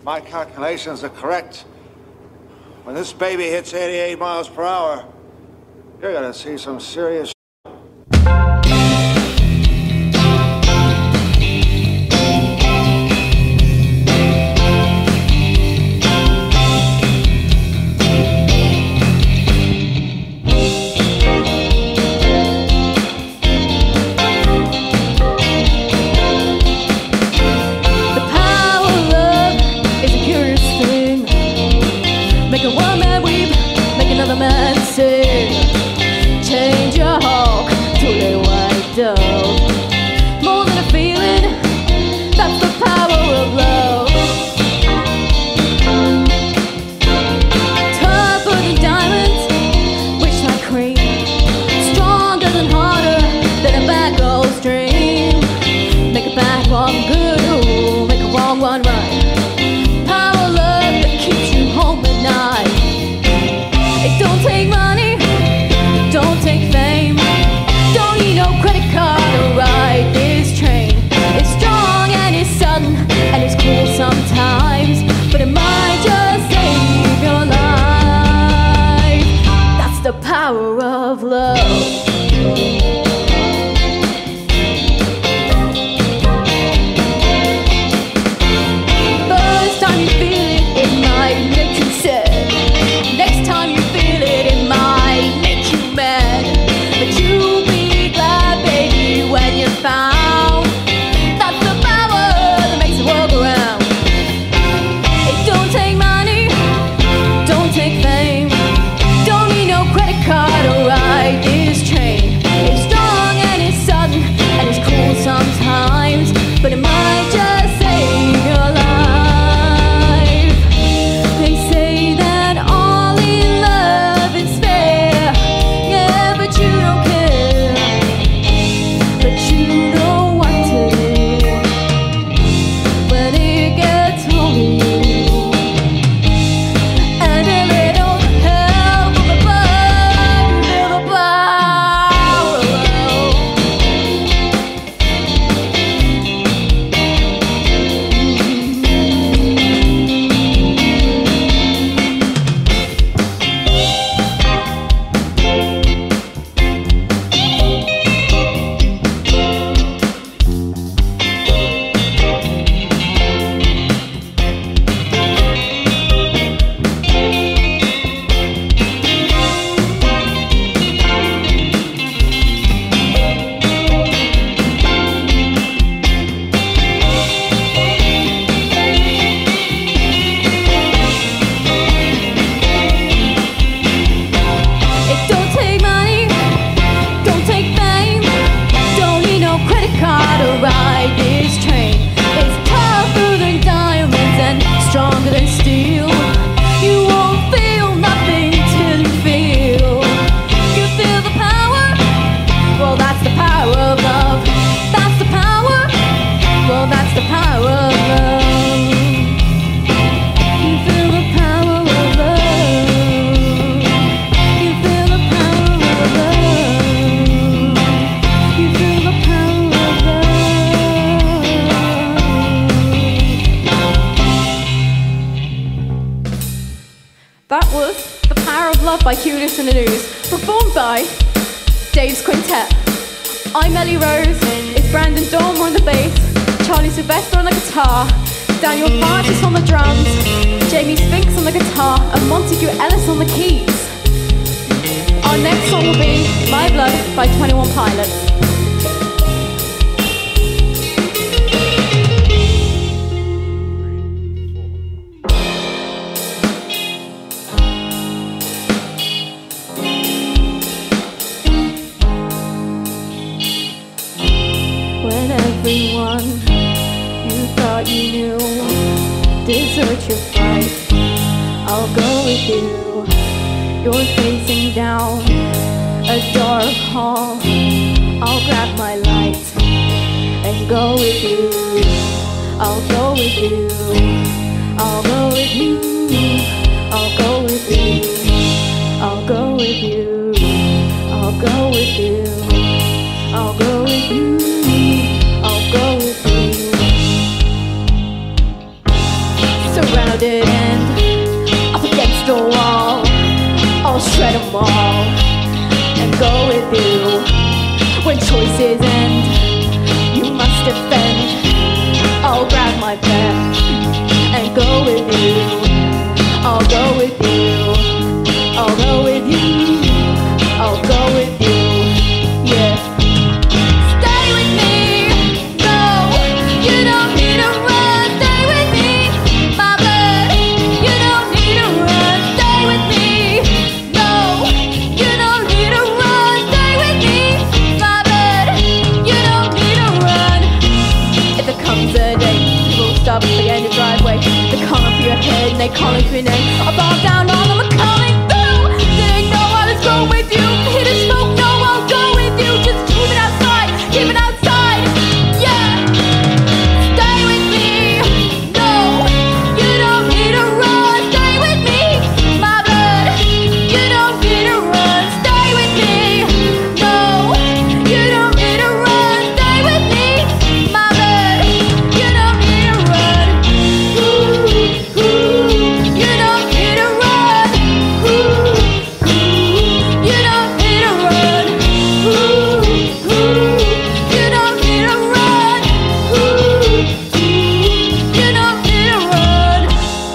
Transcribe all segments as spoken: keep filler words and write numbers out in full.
my calculations are correct, when this baby hits eighty-eight miles per hour, you're gonna see some serious change your hawk to a white dove. More than a feeling, that's the power of love. Tougher than diamonds, rich like cream, stronger than harder than a bad girl's dream. Make a bad one good, ooh, make a wrong one right. Power of love that keeps you home at night. It don't take money, don't take fame, don't need no credit card to ride this train. It's strong and it's sudden and it's cool sometimes, but it might just save your life. That's the power of love. First time you feel it, it might make you sad. Next time you feel it, it might make you mad. But you'll be glad, baby, when you're found. That's the power that makes the world go round. It don't take money, don't take fame, don't need no credit card to ride this train. It's strong and it's sudden and it's cool sometimes, but it might just save your life. They say that all in love is fair, yeah, but you don't care. But you know what to do when it gets on you. And a little help from above, you feel the power of love. It don't take money, don't take fame, don't need no credit card to ride this train. It's tougher than diamonds and stronger than steel. You won't feel nothing till you feel. You feel the power? Well, that's the power of love. That's the power? Well, that's the power of love. You feel the power of love. You feel the power of love. You feel the power of love. That was The Power of Love by Cutest in the News, performed by Dave's Quintet. I'm Ellie Rose, it's Brandon Dormer on the bass, Charlie Sylvester on the guitar, Daniel Francis on the drums, Jamie Spinks on the guitar, and Montague Ellis on the keys. Our next song will be My Blood by twenty-one Pilots. When everyone you thought you knew desert your fight, I'll go with you. You're facing down a dark hall, I'll grab my light and go with you. I'll go with you. I'll go with you. I'll go with you. I'll go with you. I'll go with you. I'll go with you. I'll go with you. Surround comes the day people stop behind your driveway. They're calling for your head and they're calling for your name. I bow down on them, I'm coming through. Didn't know I was going with you. Hit a smoke, no, I'll go with you. Just keep it outside, keep it outside. Yeah, stay with me. No, you don't need to run. Stay with me, my blood. You don't need to run. Stay with me. No, you don't need to run. Stay with me, my blood. You don't need to run. Ooh, ooh, you don't need to run. Ooh, ooh, you don't need to run. Ooh, ooh, you don't need to run. Ooh, ooh, you don't need to run.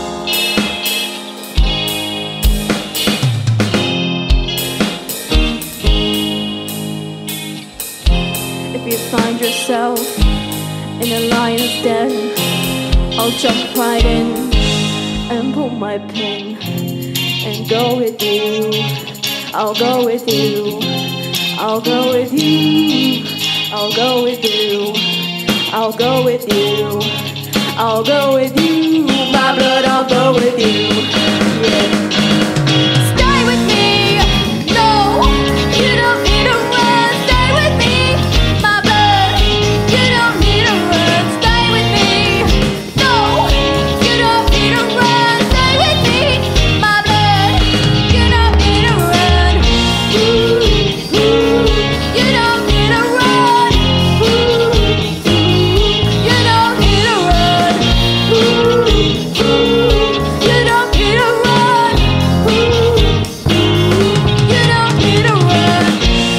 If you find yourself in a lion's den, I'll jump right in and pull my pin and go with you. I'll go with you. I'll go with you. I'll go with you. I'll go with you. I'll go with you. My blood, I'll go with you. Yeah. Stay with me. No, you don't need to run. Stay with me, my blood. You don't need to run. Stay with me. No, you don't need to run. Stay with me, my blood. You don't need to run. Ooh, ooh, you don't need to run. Ooh, ooh, you don't need to run. Ooh, ooh, you don't need to run. Ooh, ooh, you don't need to run.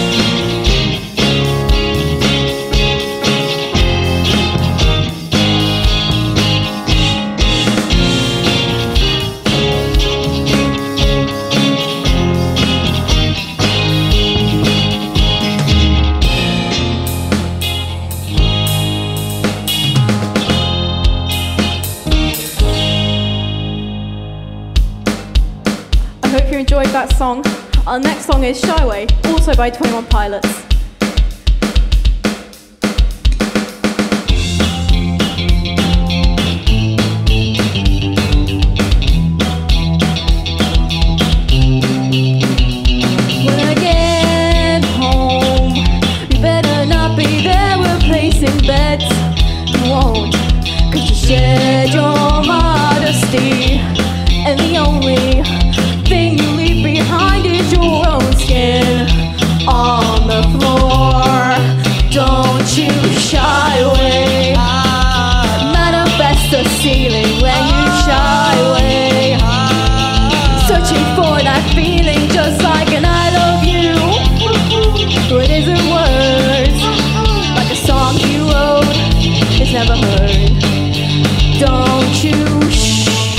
I hope you enjoyed that song. Our next song is Shy Way, also by twenty-one Pilots. When I get home, you better not be there replacing beds. You won't, cause you shared your modesty, and the only thing you leave behind is your own skin on the floor. Don't you shy away. Manifest the ceiling when you shy away. Searching for that feeling just like an I love you. It isn't words, like a song you wrote, it's never heard. Don't you shh.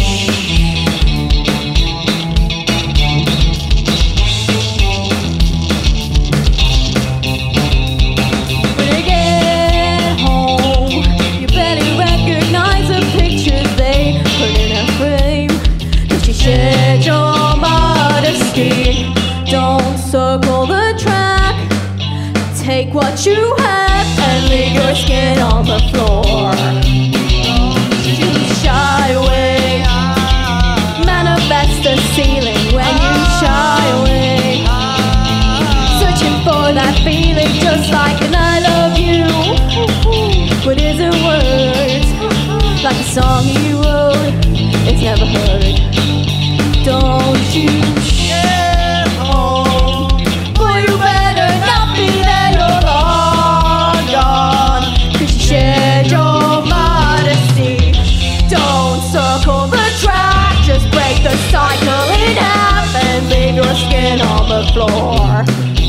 When you get home, you better recognize the pictures they put in a frame. Cause you shared your modesty. Don't circle the track. Take what you have and leave your skin on the floor. You shy away. Manifest the ceiling when you shy away. Searching for that feeling just like an I love you. What isn't words, like a song you wrote, it's never heard. Don't you share home. Boy, you better not be there, you're long gone. Cause you shared your modesty. Don't circle the track, just break the cycle in half and leave your skin on the floor.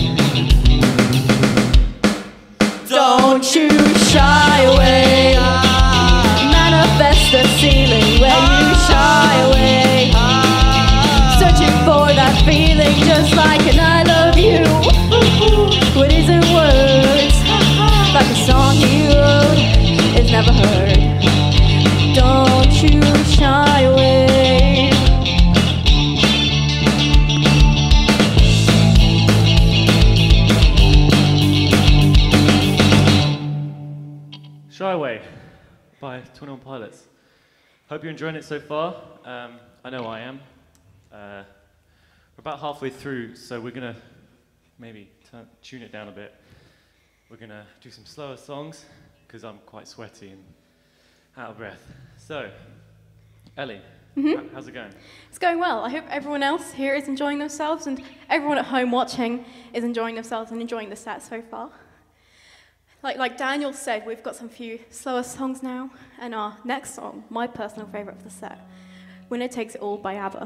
Don't you shy away. Manifest the ceiling when you shy away. Searching for that feeling just like an I love you. What isn't words, like a song you wrote, it's never heard. Don't you shy away. Shy Way by twenty-one Pilots. Hope you're enjoying it so far. Um, I know I am. Uh, we're about halfway through, so we're gonna maybe turn, tune it down a bit. We're gonna do some slower songs, because I'm quite sweaty and out of breath. So, Ellie, Mm-hmm. how's it going? It's going well. I hope everyone else here is enjoying themselves and everyone at home watching is enjoying themselves and enjoying the set so far. Like, like Daniel said, we've got some few slower songs now, and our next song, my personal favourite of the set, Winner Takes It All by ABBA.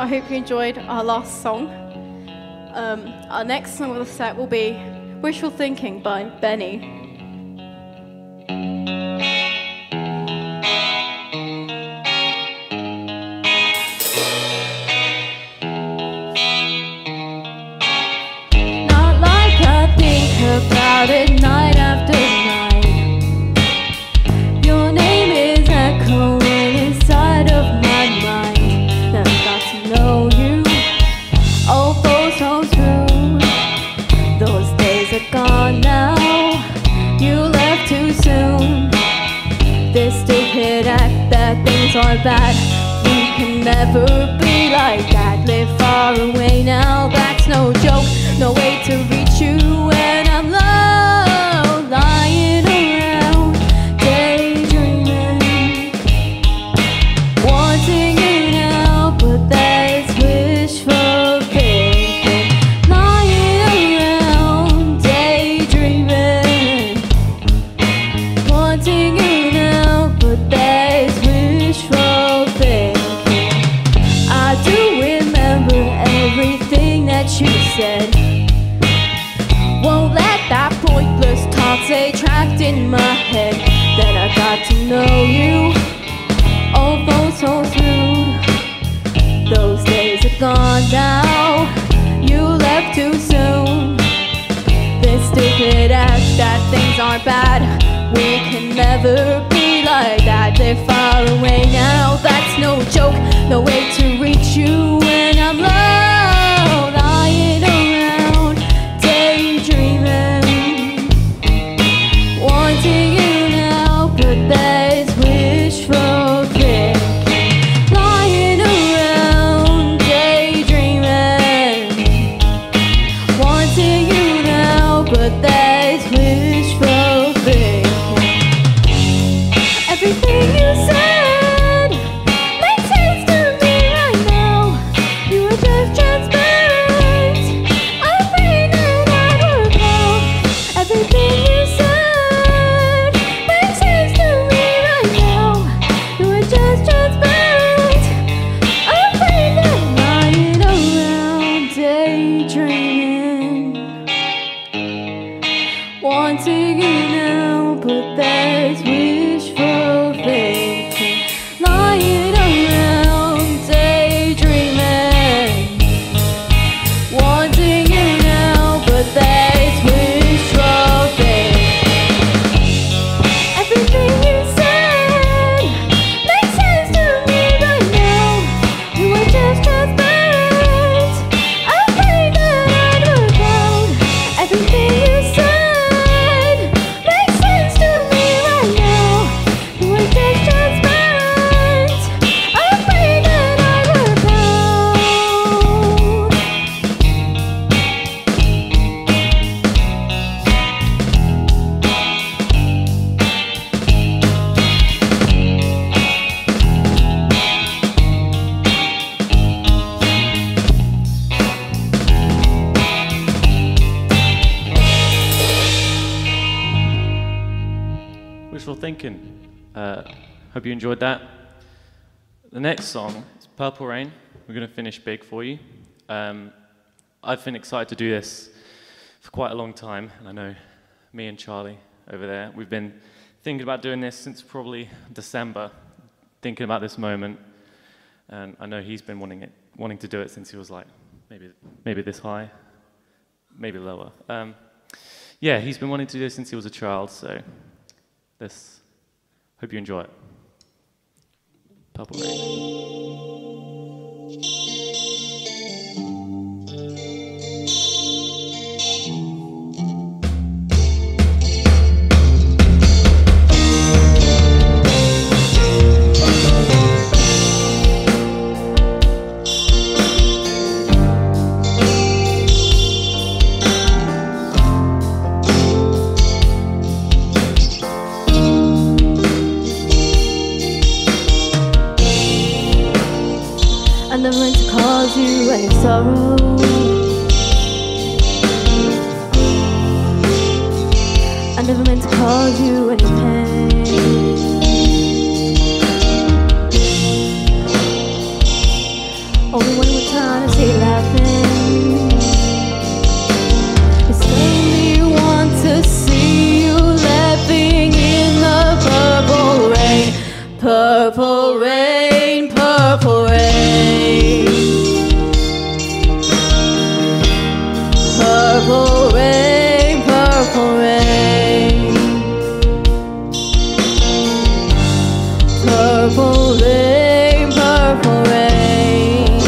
hope you enjoyed our last song. Um, our next song of the set will be Wishful Thinking by Benny. Not like I think about it night after night. Your name is echoing inside of my mind. Never got to know you. All those homes through. Those days are gone now. You left too soon. This stupid act that things are bad. We can never be like that. Live far away now, that's no joke. No way to reach you when I'm low, lying around, daydreaming, wanting you now, but that's wishful thinking. Lying around, daydreaming, wanting you now, but that's wishful thinking. I do remember everything that you said. Won't let that pointless talk stay trapped in my head. Then I got to know you. All those holes through. Those days are gone now. You left too soon. This stupid act that things aren't bad. We can never be like that. They're far away now, that's no joke. No way to reach you when I'm low, lying around, daydreaming, wanting you now, but that's wishful thinking. Lying around, daydreaming, wanting you now, but that's wishful thinking. Everything you said makes sense to me right now. You were just transparent. I'm afraid that I'd work out. Everything you said makes sense to me right now. You were just transparent. I'm afraid that I'm lying around, daydreaming, wanting you now, but that's wishful thinking. Lying around, daydreaming, wanting you now, but that's wishful thinking. Everything you said makes sense to me right now. You were just transparent. I'm afraid that I'd work out. Everything you said makes sense to me right now. You were just transparent. I'm afraid that I'd work out. Wishful thinking. Uh, hope you enjoyed that. The next song is Purple Rain. We're going to finish big for you. Um, I've been excited to do this for quite a long time, and I know me and Charlie over there, we've been thinking about doing this since probably December, thinking about this moment, and I know he's been wanting it, wanting to do it since he was like maybe maybe this high, maybe lower. Um, yeah, he's been wanting to do this since he was a child, so this, hope you enjoy it. Purple Rain. I never meant to cause you any sorrow. I never meant to cause you any pain. Only when we Purple rain, purple rain. Purple rain, purple rain. Purple rain, purple rain.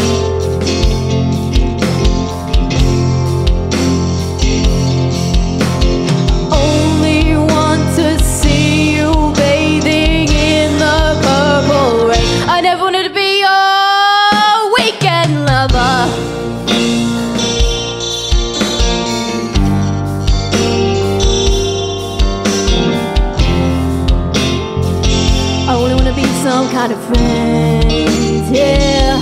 Only want to see you bathing in the purple rain. I never wanted to be your weekend lover. I only wanna be some kind of friend, yeah.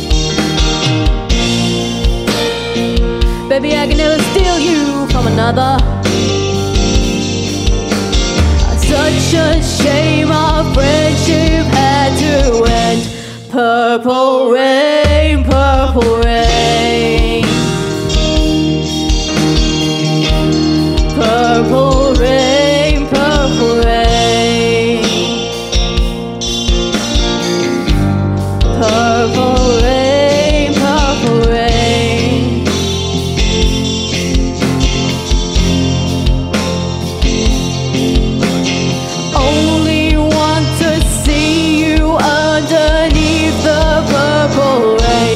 Baby, I can never steal you from another. Such a shame our friendship had to end. Purple rain, purple rain. Purple rain, purple rain. Purple rain, purple rain. Only want to see you underneath the purple rain.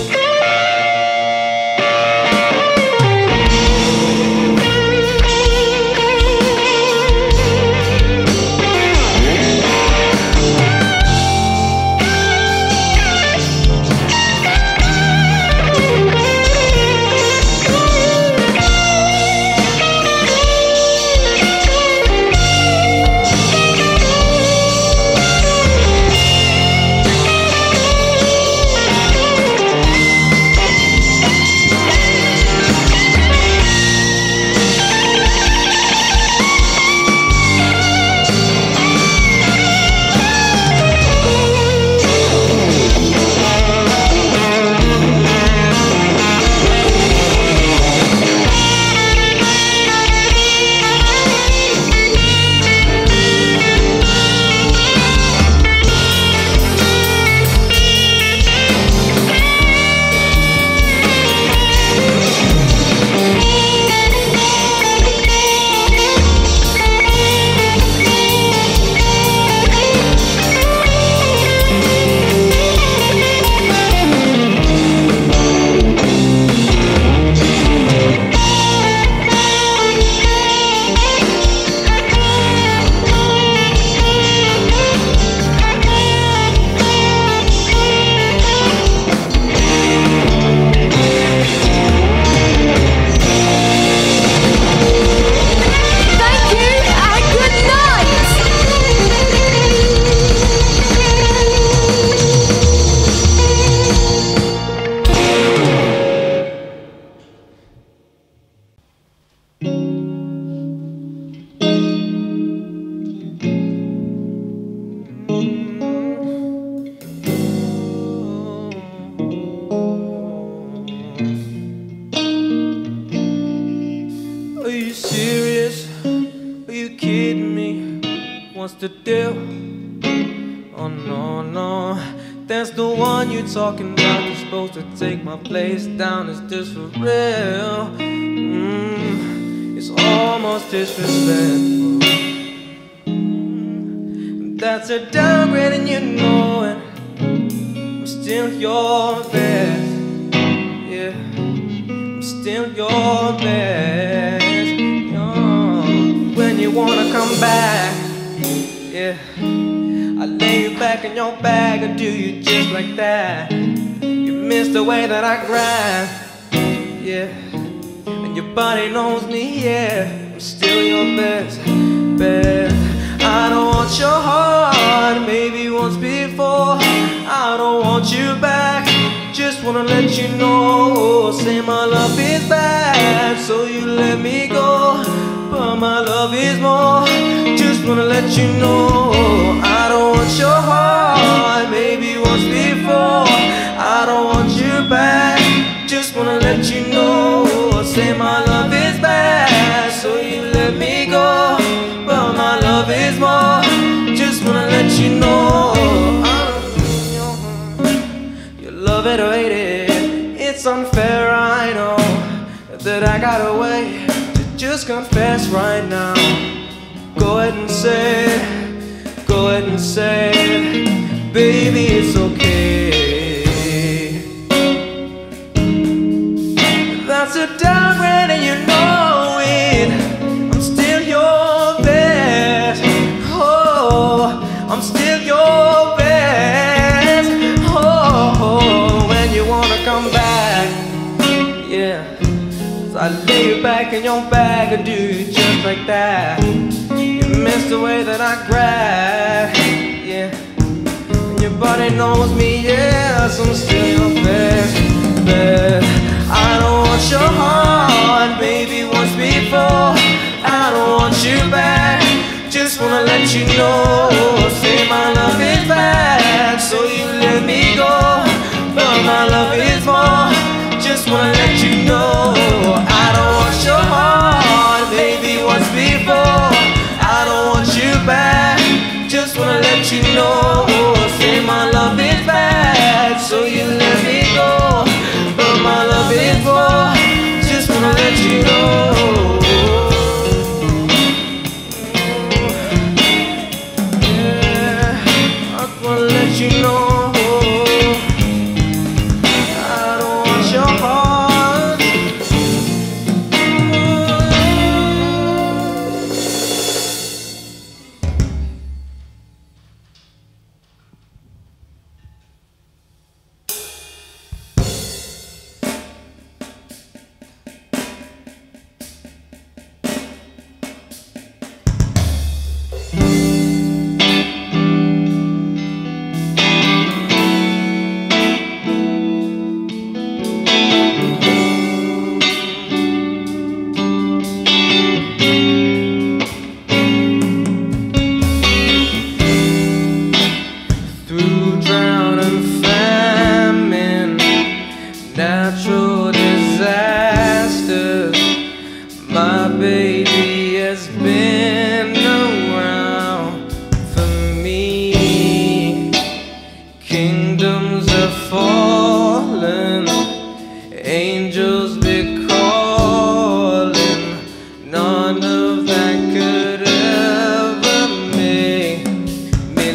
Are you serious? Are you kidding me? What's the deal? Oh no, no. That's the one you're talking about. You're supposed to take my place down. Is this for real? Mm, it's almost disrespectful. Mm, that's a downgrade and you know it. I'm still your best. Yeah, I'm still your best. When you wanna come back, yeah, I lay you back in your bag and do you just like that. You miss the way that I grind, yeah, and your body knows me, yeah. I'm still your best, best. I don't want your heart, maybe once before. I don't want you back, just wanna let you know. Say my love is bad, so you let me go. But my love is more, just wanna let you know. I don't want your heart, maybe once before. I don't want you back, just wanna let you know. Say my love is bad, so you let me go. But my love is more, just wanna let you know. I But I got a way to just confess right now. Go ahead and say it, go ahead and say it, baby, it's okay. That's a downgrade and you know it. I'm still your best. Oh, I'm still your best. Oh, when you wanna come back, yeah. So I lay you back in your bag and do you just like that. You miss the way that I grab, yeah. And your body knows me, yes, I'm still your best, best. I don't want your heart, baby, once before. I don't want you back, just wanna let you know. Say my love is bad, so you let me go. But my love is more, just wanna let you know. I don't want your heart, baby, once before. I don't want you back, just wanna let you know. Say my love is bad, so you let me go. But my love is more, just wanna let you know. Yeah, I just wanna let you know. I don't want your heart. Through drought and famine, natural disasters, my baby has been around for me. Kingdoms have fallen, angels be calling. None of that could ever make me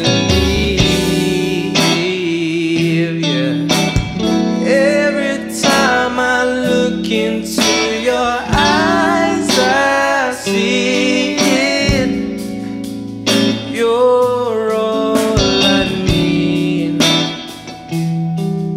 leave, yeah. Every time I look into your eyes, I see it. You're all I need.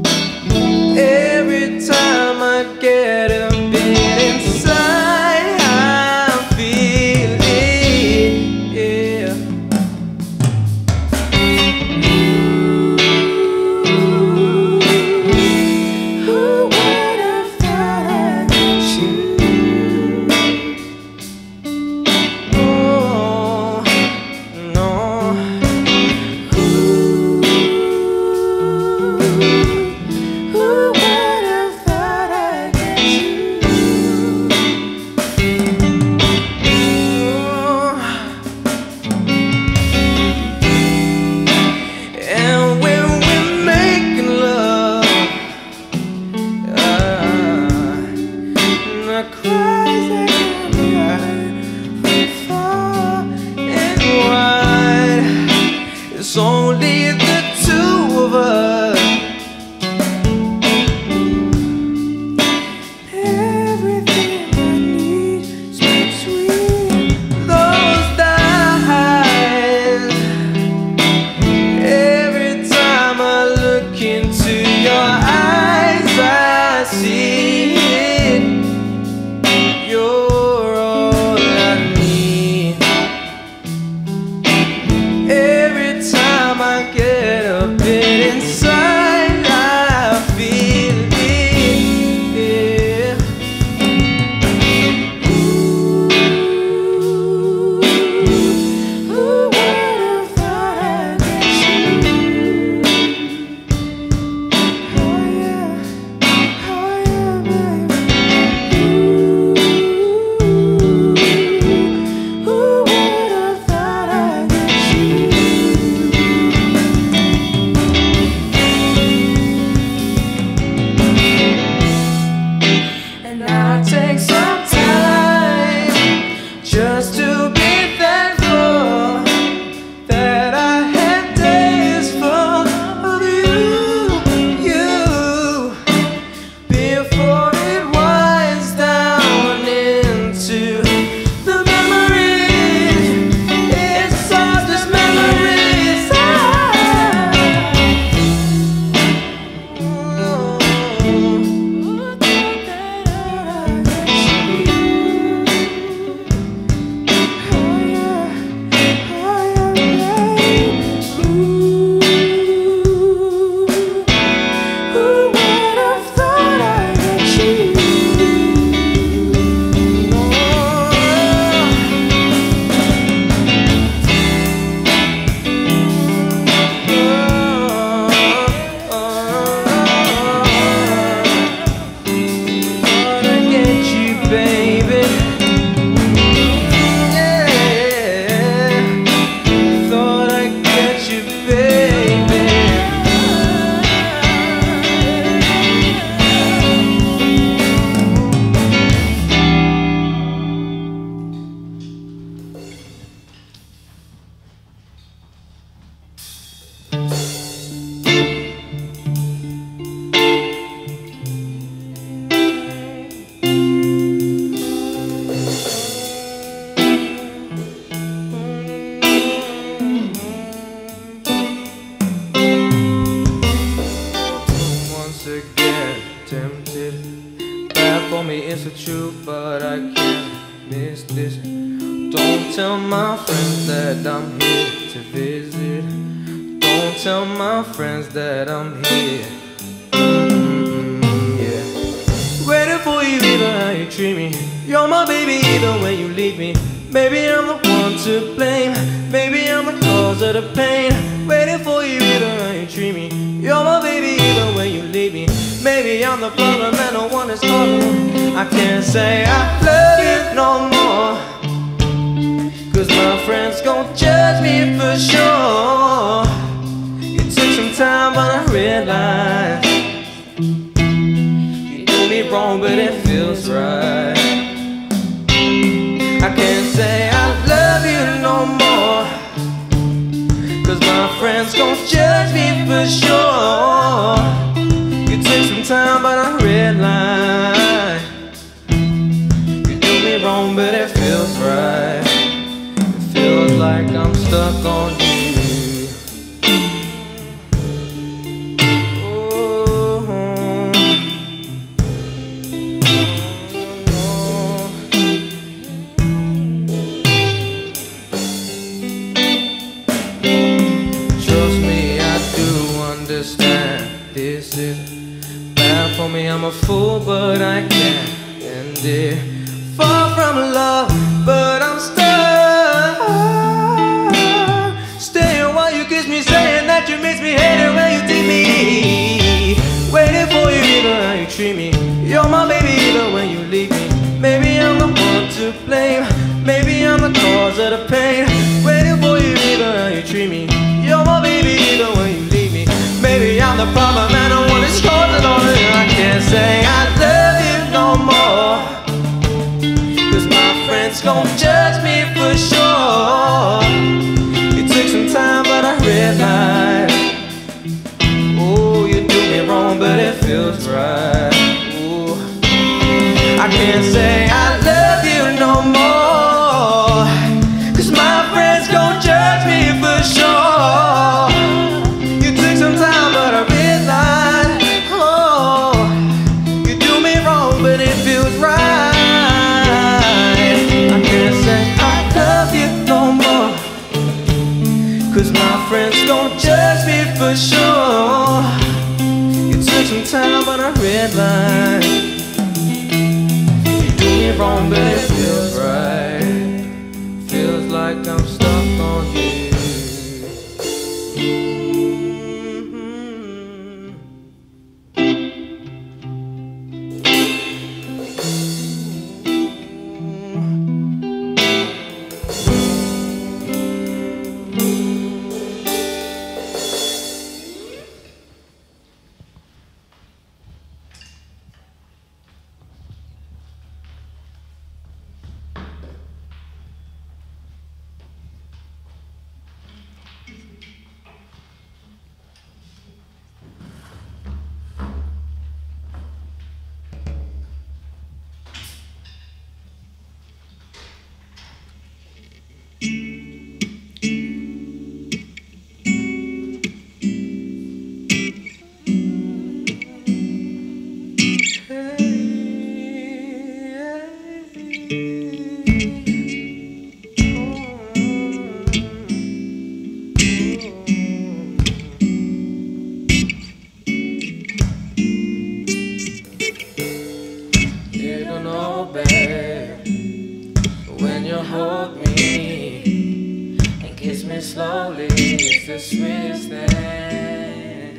the truth, but I can't miss this. Don't tell my friends that I'm here to visit. Don't tell my friends that I'm here. Mm-hmm, yeah. Waiting for you either how you treat me. You're my baby either when you leave me. Maybe I'm the one to blame. Maybe I'm the cause of the pain. Waiting for you either how you treat me. You're my baby either when you leave me. Maybe I'm the problem and the one that's causing. I can't say I love you no more, cause my friends gon' judge me for sure. You took some time but I realized you do me wrong but it feels right. I can't say I love you no more, cause my friends gon' judge me for sure. You took some time but I realized you do me wrong but it feels right. It feels like I'm stuck on you. This is bad for me, I'm a fool, but I can't end it. Far from love, but I'm stuck. Staying while you kiss me, saying that you miss me, hating when you take me. Waiting for you either how you treat me. You're my baby either when you leave me. Maybe I'm the one to blame. Maybe I'm the cause of the pain. Waiting for you either how you treat me. You're my baby either when you leave me. Maybe I'm the problem and I want to score it all in. I can't say I love you no more, cause my friends gon' judge me for sure. You took some time but I realized, oh, you do me wrong but it feels right. Ooh. I can't say I love you no more, cause my friends gon' judge me for sure. Cause my friends gon' judge me for sure. You took some time but I realized you do me wrong but it feels right. Feels like I'm stuck on you. Slowly, it's the sweetest thing,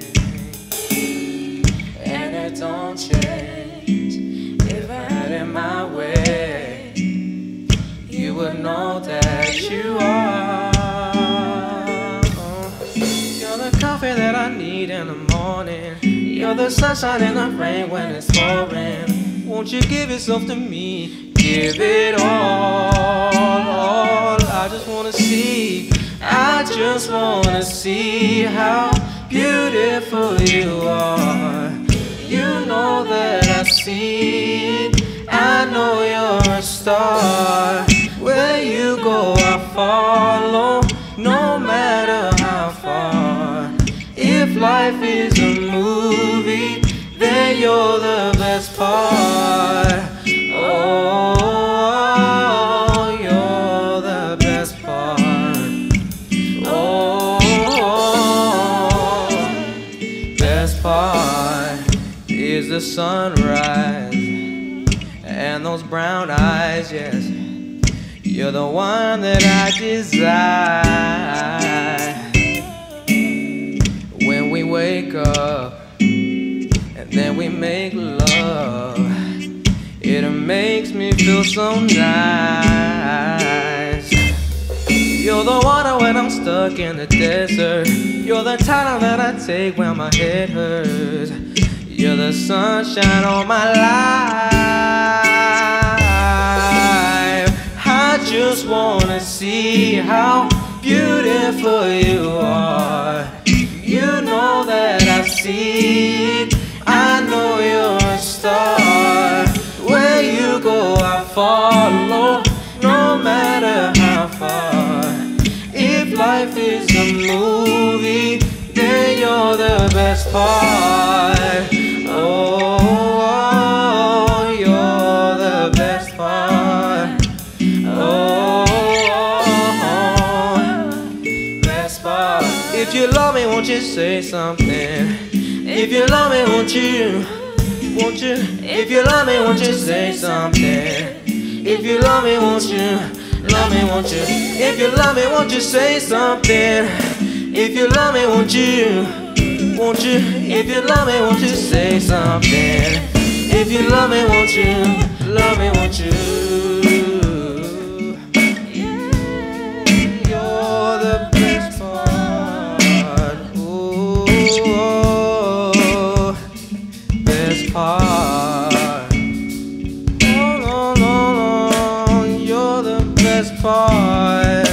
and it don't change. If I had it my way, you would know that you are. You're the coffee that I need in the morning. You're the sunshine in the rain when it's pouring. Won't you give yourself to me? Give it all, all. I just wanna see. I just wanna see how beautiful you are. You know that I see it. I know you're a star. Where you go I follow, no matter how far. If life is a movie, then you're the best part. best part is the sunrise and those brown eyes, yes. You're the one that I desire. When we wake up and then we make love, it makes me feel so nice. You're the water when I'm stuck in the desert. You're the Tyler that I take when my head hurts. You're the sunshine on my life. I just wanna see how beautiful you are. You know that I see it. I know you're a star. Where you go, I follow, no matter how far. If life is a movie, then you're the best part. Oh, you're the best part. Oh, best part. If you love me, won't you say something? If you love me, won't you? Won't you? If you love me, won't you say something? If you love me, won't you? Love me, won't you? If you love me, won't you say something? If you love me, won't you? Won't you? If you love me, won't you say something? If you love me, won't you? Love me, won't you? You're the best part. Ooh, best part. No, no, no, no. You're the best part.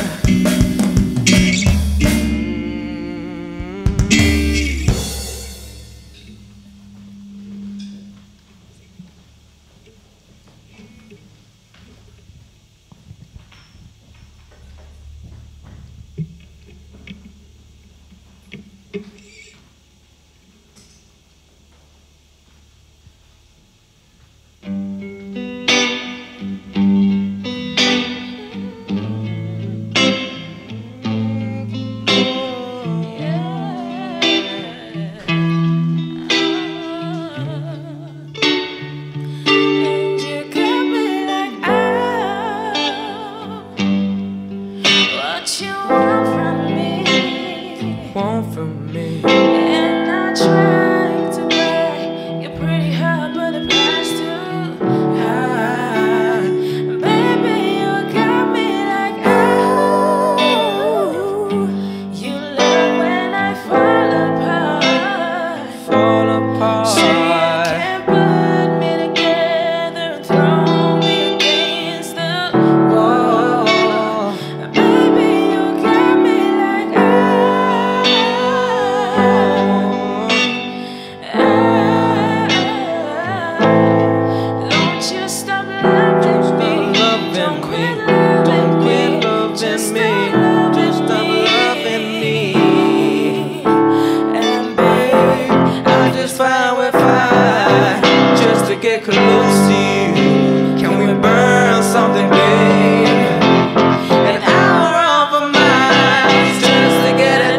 Get close to you. Can we burn something big? An hour of a mile just to get a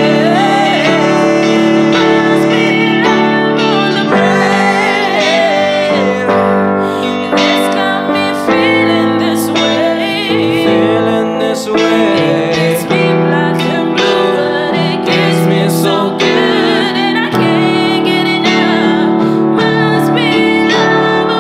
taste. Must be love on the brain. This got me feeling this way. Feeling this way. It's me black and blue, but it gets me so good, and I can't get enough. Must be love.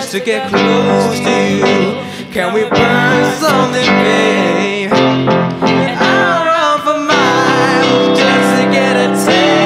just to get close to you. Can we burn something, babe? And I'll run for miles just to get a taste.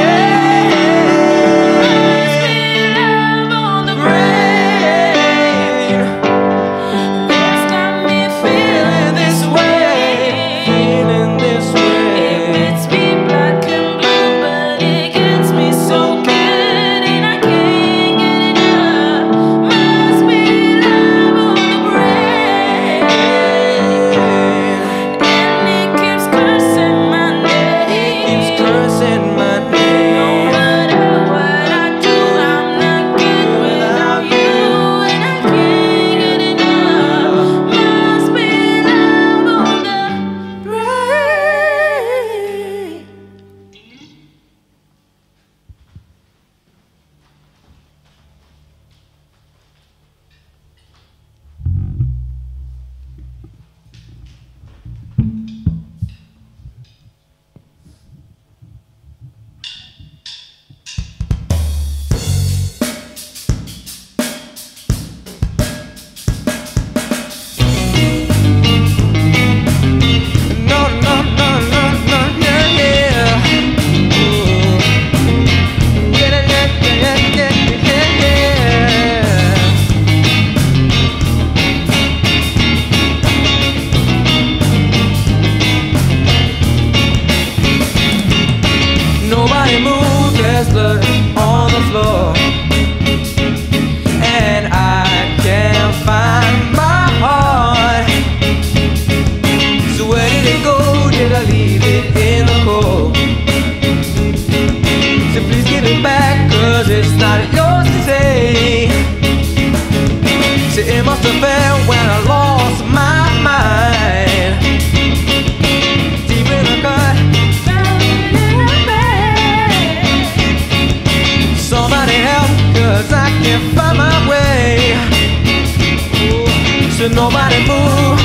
Nobody move,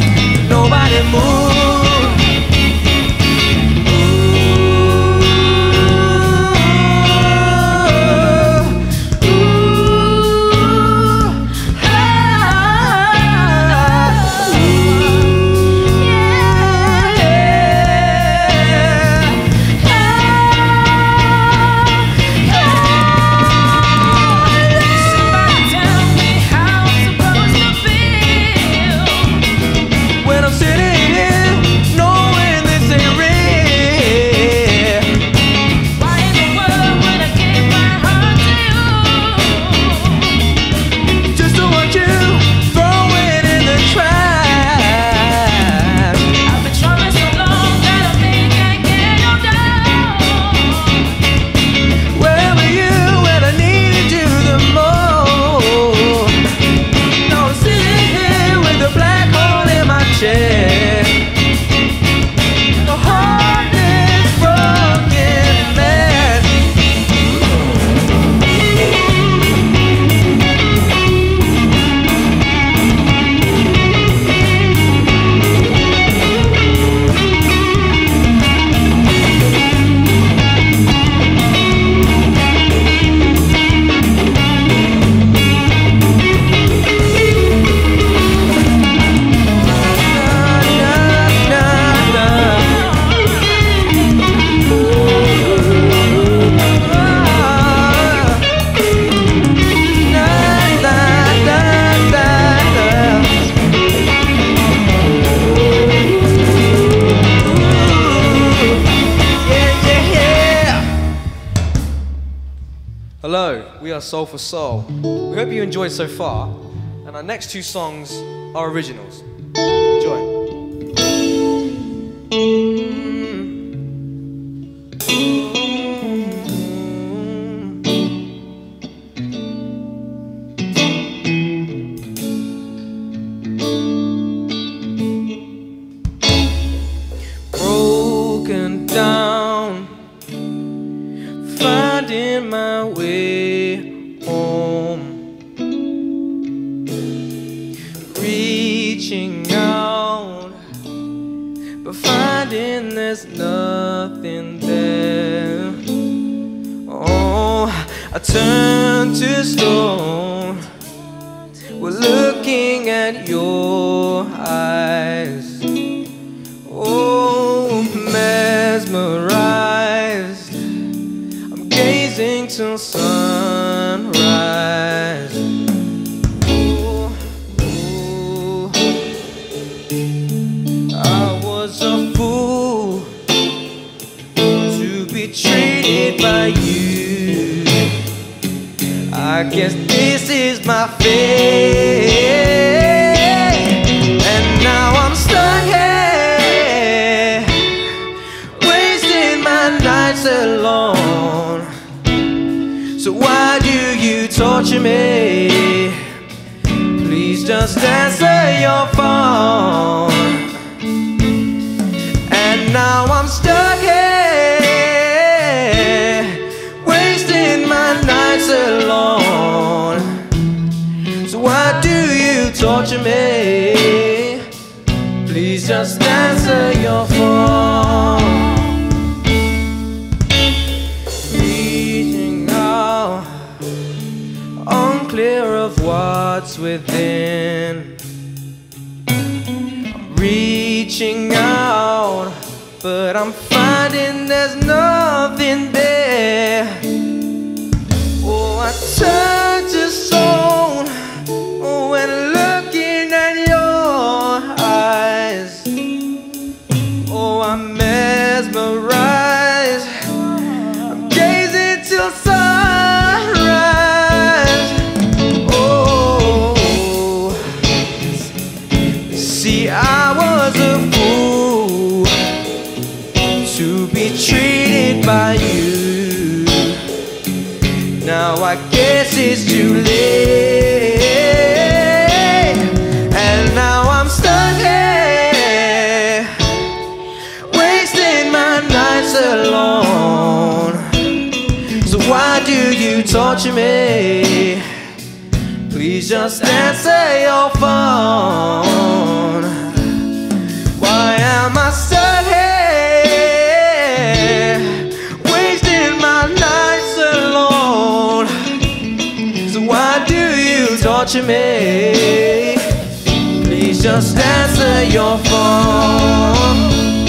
nobody move. Hello, we are Soul for Soul. We hope you enjoyed so far, and our next two songs are originals. Enjoy. Broken down, finding my way home, reaching out, but finding there's nothing there. Oh, I turn to stone sing till sunrise. Ooh, ooh. I was a fool to be treated by you. I guess this is my fate, and now I'm stuck here, wasting my nights alone. So why do you torture me? Please just answer your phone. And now I'm stuck here, wasting my nights alone. So why do you torture me? Please just answer your phone. Reaching out, unclear of what's within. I'm reaching out, but I'm finding there's nothing there. Oh, I turn to stone when looking at your eyes. Oh, I'm mesmerized, I'm gazing till sunrise. Oh, see, I was a fool to be treated by you. Now I guess it's too late, and now I'm stuck here, wasting my nights alone. So why do you torture me? Please just answer your phone. Why am I stuck here, wasting my nights alone? So why do you torture me? Please just answer your phone.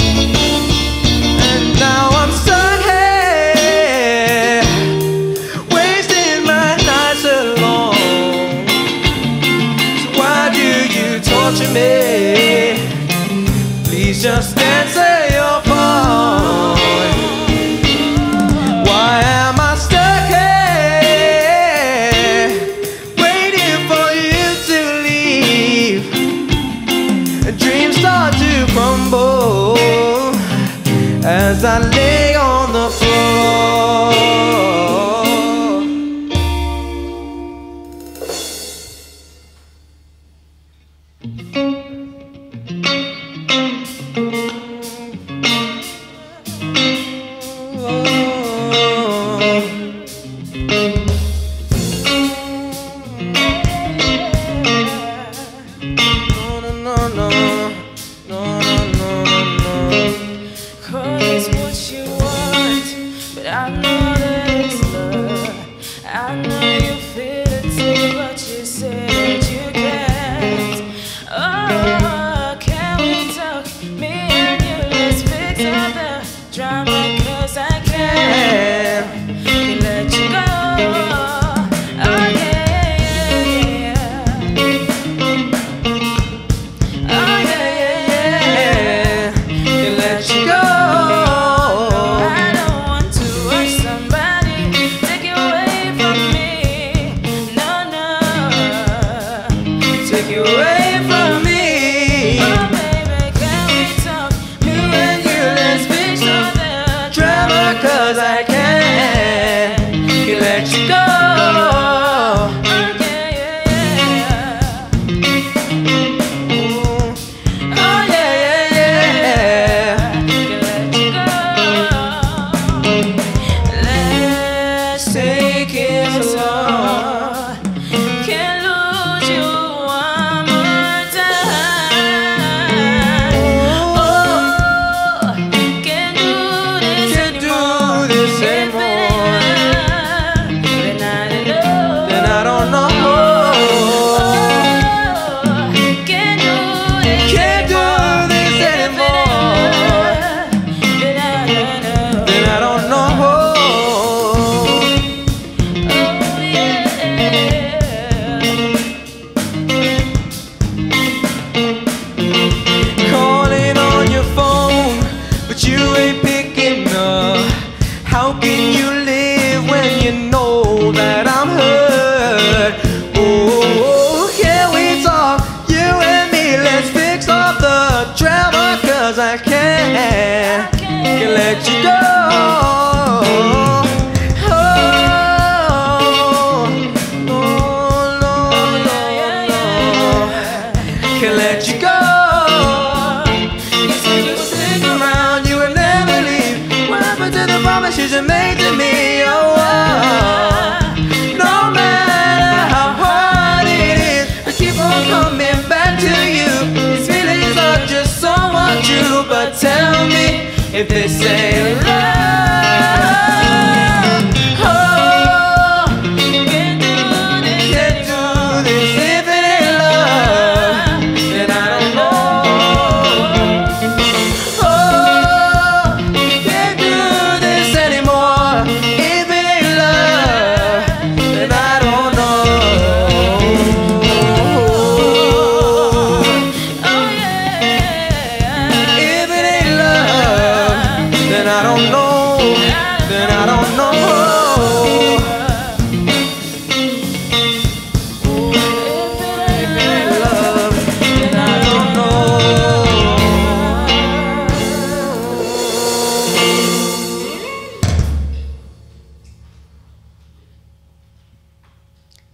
And now I'm stuck here, wasting my nights alone. So why do you torture me? Please just answer your phone. Why am I stuck here, waiting for you to leave? And dreams start to crumble.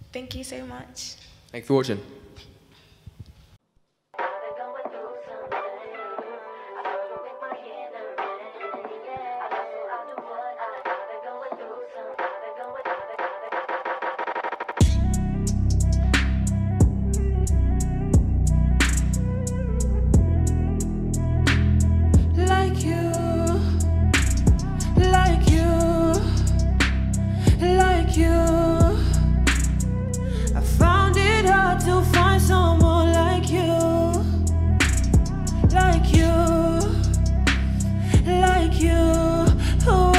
Thank you so much. Thanks for watching. Like you, like you, like you. I found it hard to find someone like you, like you, like you. Oh,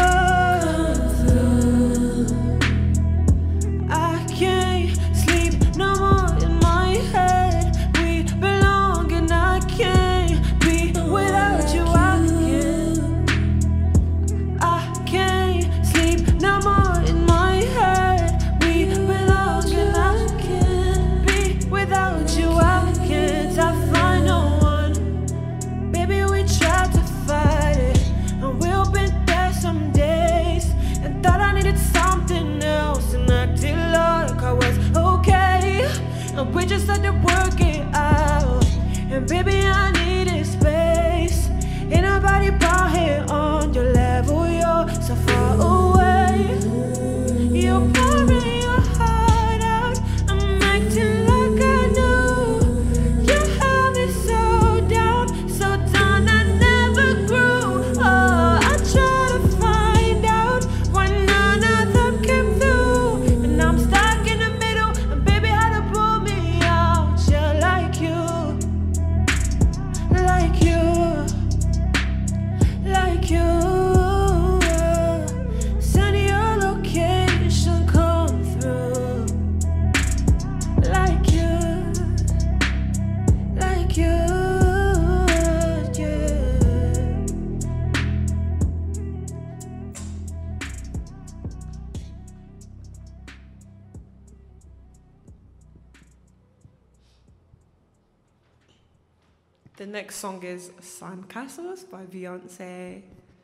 I can't sleep no more in my head. We belong and I can't be without you. I can't, I can't sleep no more in my head. We belong and I can't be without you. I can't, I find no one. Baby, we tried to fight it, and we've been there some days, and thought I needed something else, and acted like I was okay, and we just had to work it out. And baby, I needed space. Ain't nobody out here on your level. You're so far away. You're pouring your heart out. I'm acting like I know. You held me so down, so down I never grew. Oh, I try to find out why none of them came through, and I'm stuck in the middle. And baby, how to pull me out? Yeah, like you, like you, like you. Send your location, come through. Like you, like you, yeah. The next song is Sandcastles by Beyonce.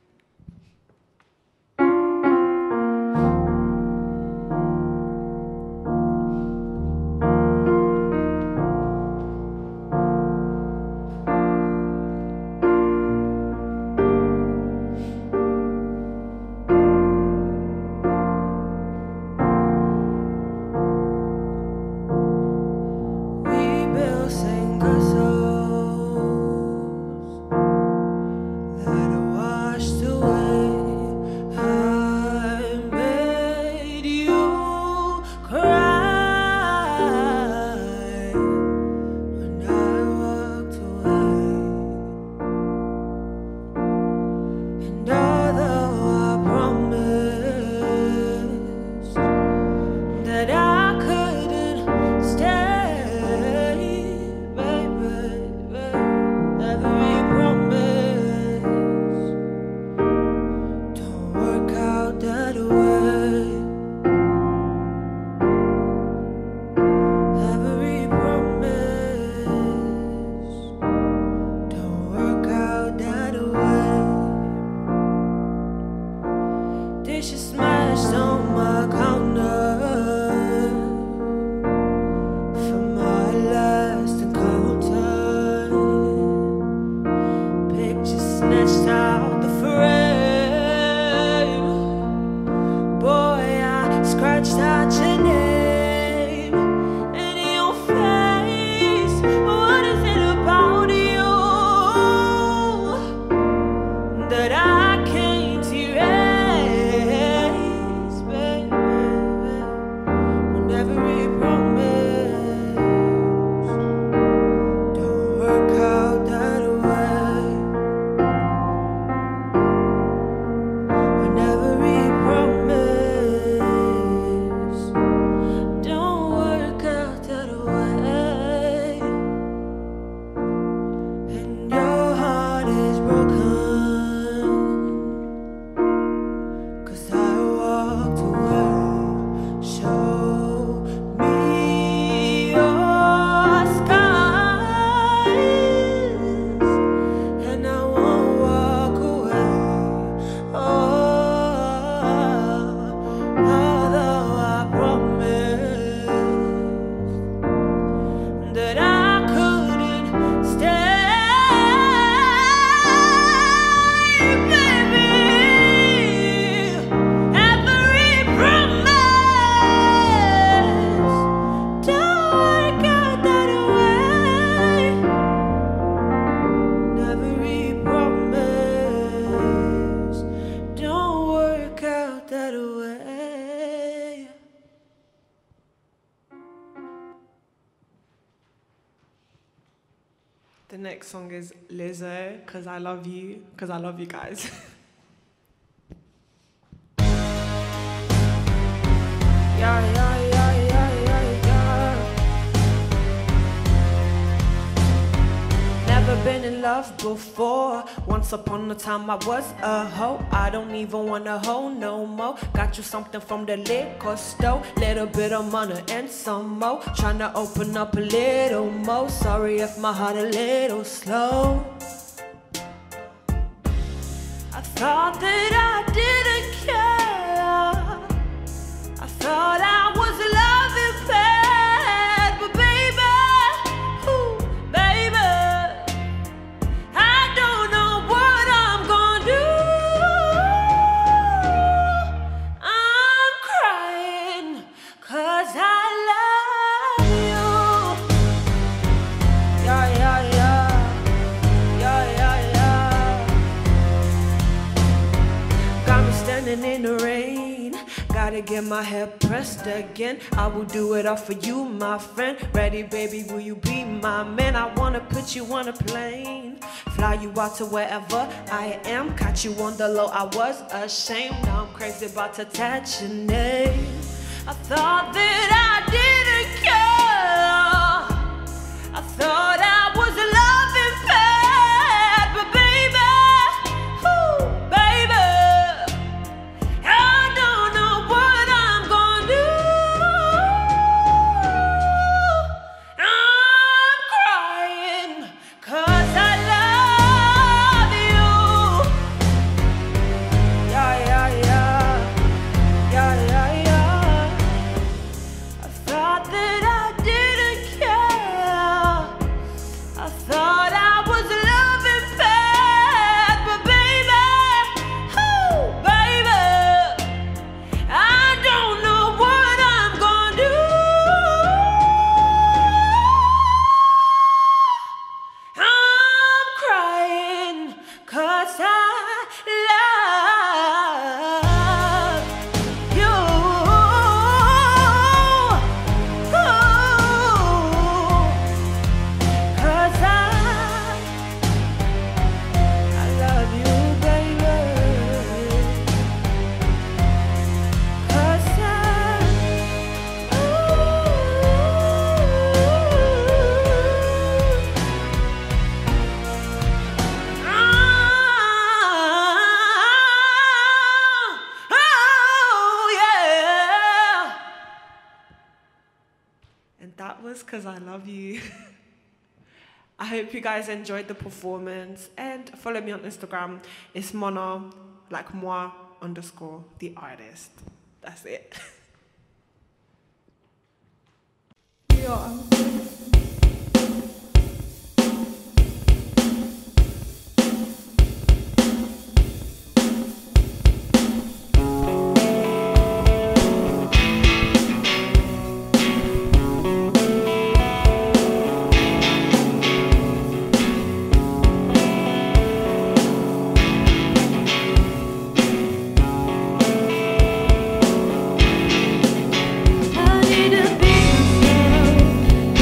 We built sandcastles that are washed away. I made you cry when I walked away, and although I promised that I couldn't stay, baby, every promise don't work out that way. Every promise don't work out that way. Dishes smashed on my counter from my last encounter. Pictures snatched out the frame. Boy, I scratched out your name and your face. What is it about you that I can't erase, baby? When every promise don't work out that way. When every promise The next song is Lizzo, Cause I Love You, Cause I Love You guys. Yeah, yeah, yeah, yeah, yeah, yeah. Never been in love before. Once upon a time I was a hoe. I don't even want a hoe no more. Got you something from the liquor store. Little bit of money and some more. Tryna open up a little more. Sorry if my heart a little slow. I thought that I didn't care. I thought I was loving bad, but baby, ooh, baby, I don't know what I'm gonna do. I'm crying 'cause I love you. Yeah, yeah, yeah, yeah, yeah, yeah. Got me standing in the rain. Gotta get my head pressed again. I will do it all for you, my friend. Ready, baby, will you be my man? I wanna put you on a plane, fly you out to wherever I am. Caught you on the low, I was ashamed. Now I'm crazy about to touch your name. I thought that I didn't care. I thought I was loving bad, but baby, ooh, baby, I don't know what I'm gonna do. I'm crying 'cause I love you. Yeah, yeah, yeah, yeah, yeah, yeah. I thought that I didn't care. I thought I was loving bad, but baby, ooh, baby, I don't know what I'm gonna do. I'm crying 'cause I love you. Cause I, I love you, baby. Cause I, oh, yeah. And that was Cause I Love You. I hope you guys enjoyed the performance, and follow me on Instagram. It's Mona, like moi underscore the artist. That's it. Yeah. I need to be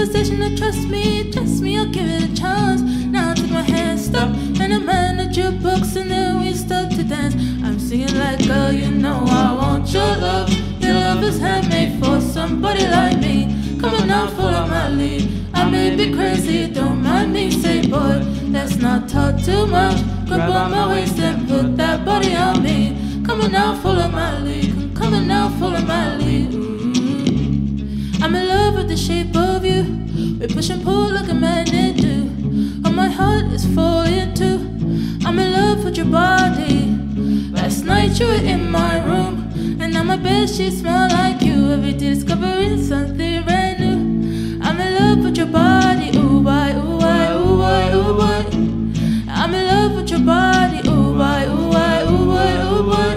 conversation to trust me, trust me, I'll give it a chance. Now I take my hand, stop, and I manage your books, and then we start to dance. I'm singing like, girl, you know I want your love. Your love is handmade for somebody like me. Coming out, follow my lead. I may be crazy, don't mind me, say boy, let's not talk too much. Grab on my waist and put that body on me. Coming out, follow my lead. Coming out, follow my lead. Ooh. I'm in love with the shape of you. We push and pull like a magnet do. Oh, my heart is falling too. I'm in love with your body. Last night you were in my room, and now my bedsheets smell like you. Every day discovering something brand new. I'm in love with your body. Ooh, why, ooh, why, ooh, why, ooh, why. I'm in love with your body. Ooh, why, ooh, why, ooh, why, ooh, why.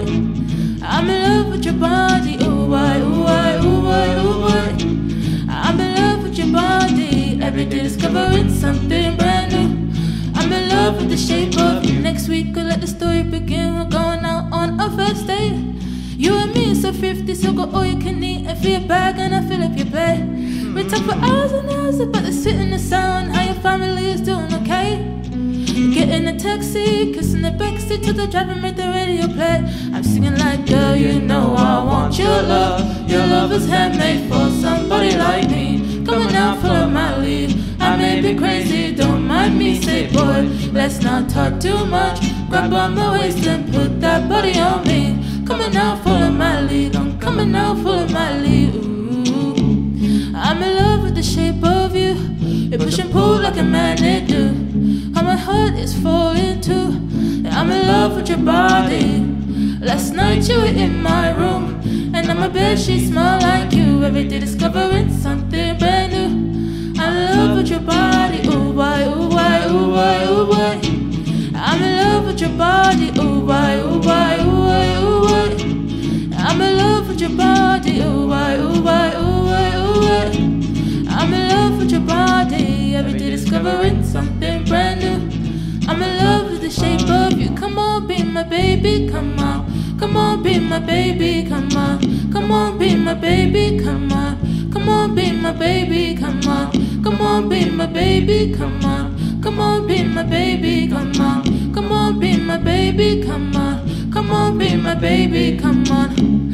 I'm in love with your body. Ooh, why, ooh, why, ooh, why, ooh, why. I'm in love with your body. Every day discovering something brand new. I'm in love with the shape of you. Next week we'll let the story begin. We're going out on our first date. You and me so fifty, so go all you can eat and fill your bag and I fill up your plate. We talk for hours and hours about the sweet and the sound, how your family is doing okay. Get in a taxi, kissing the backseat to the driver, make the radio play. I'm singing like, girl, you know I want your love. Your love is handmade for somebody like me. Coming out, follow my lead. I may be crazy, don't mind me, say boy, let's not talk too much. Grab on my waist and put that body on me. Coming out, follow my lead. I'm coming out, follow my lead. Ooh. I'm in love with the shape of you. We push and pull like a magnet do. How my heart is falling too. I'm in love with your body. Last night you were in my room, and now my bedsheets smell like you. Every day discovering something brand new. I'm in love with your body. Ooh, why, ooh, why, ooh, why, ooh, why. I'm in love with your body. Ooh, why, ooh, why, ooh, why, ooh, why. I'm in love with your body. Ooh, why, ooh, why, ooh, why, ooh, why. I'm in love with your body. Every day discovering something brand new. I'm in love with the shape of you. Come on, be my baby, come on. Come on, be my baby, come on. Come on, be my baby, come on. Come on, be my baby, come on. Come on, be my baby, come on. Come on, be my baby, come on. Come on, be my baby, come on. Come on, be my baby, come on.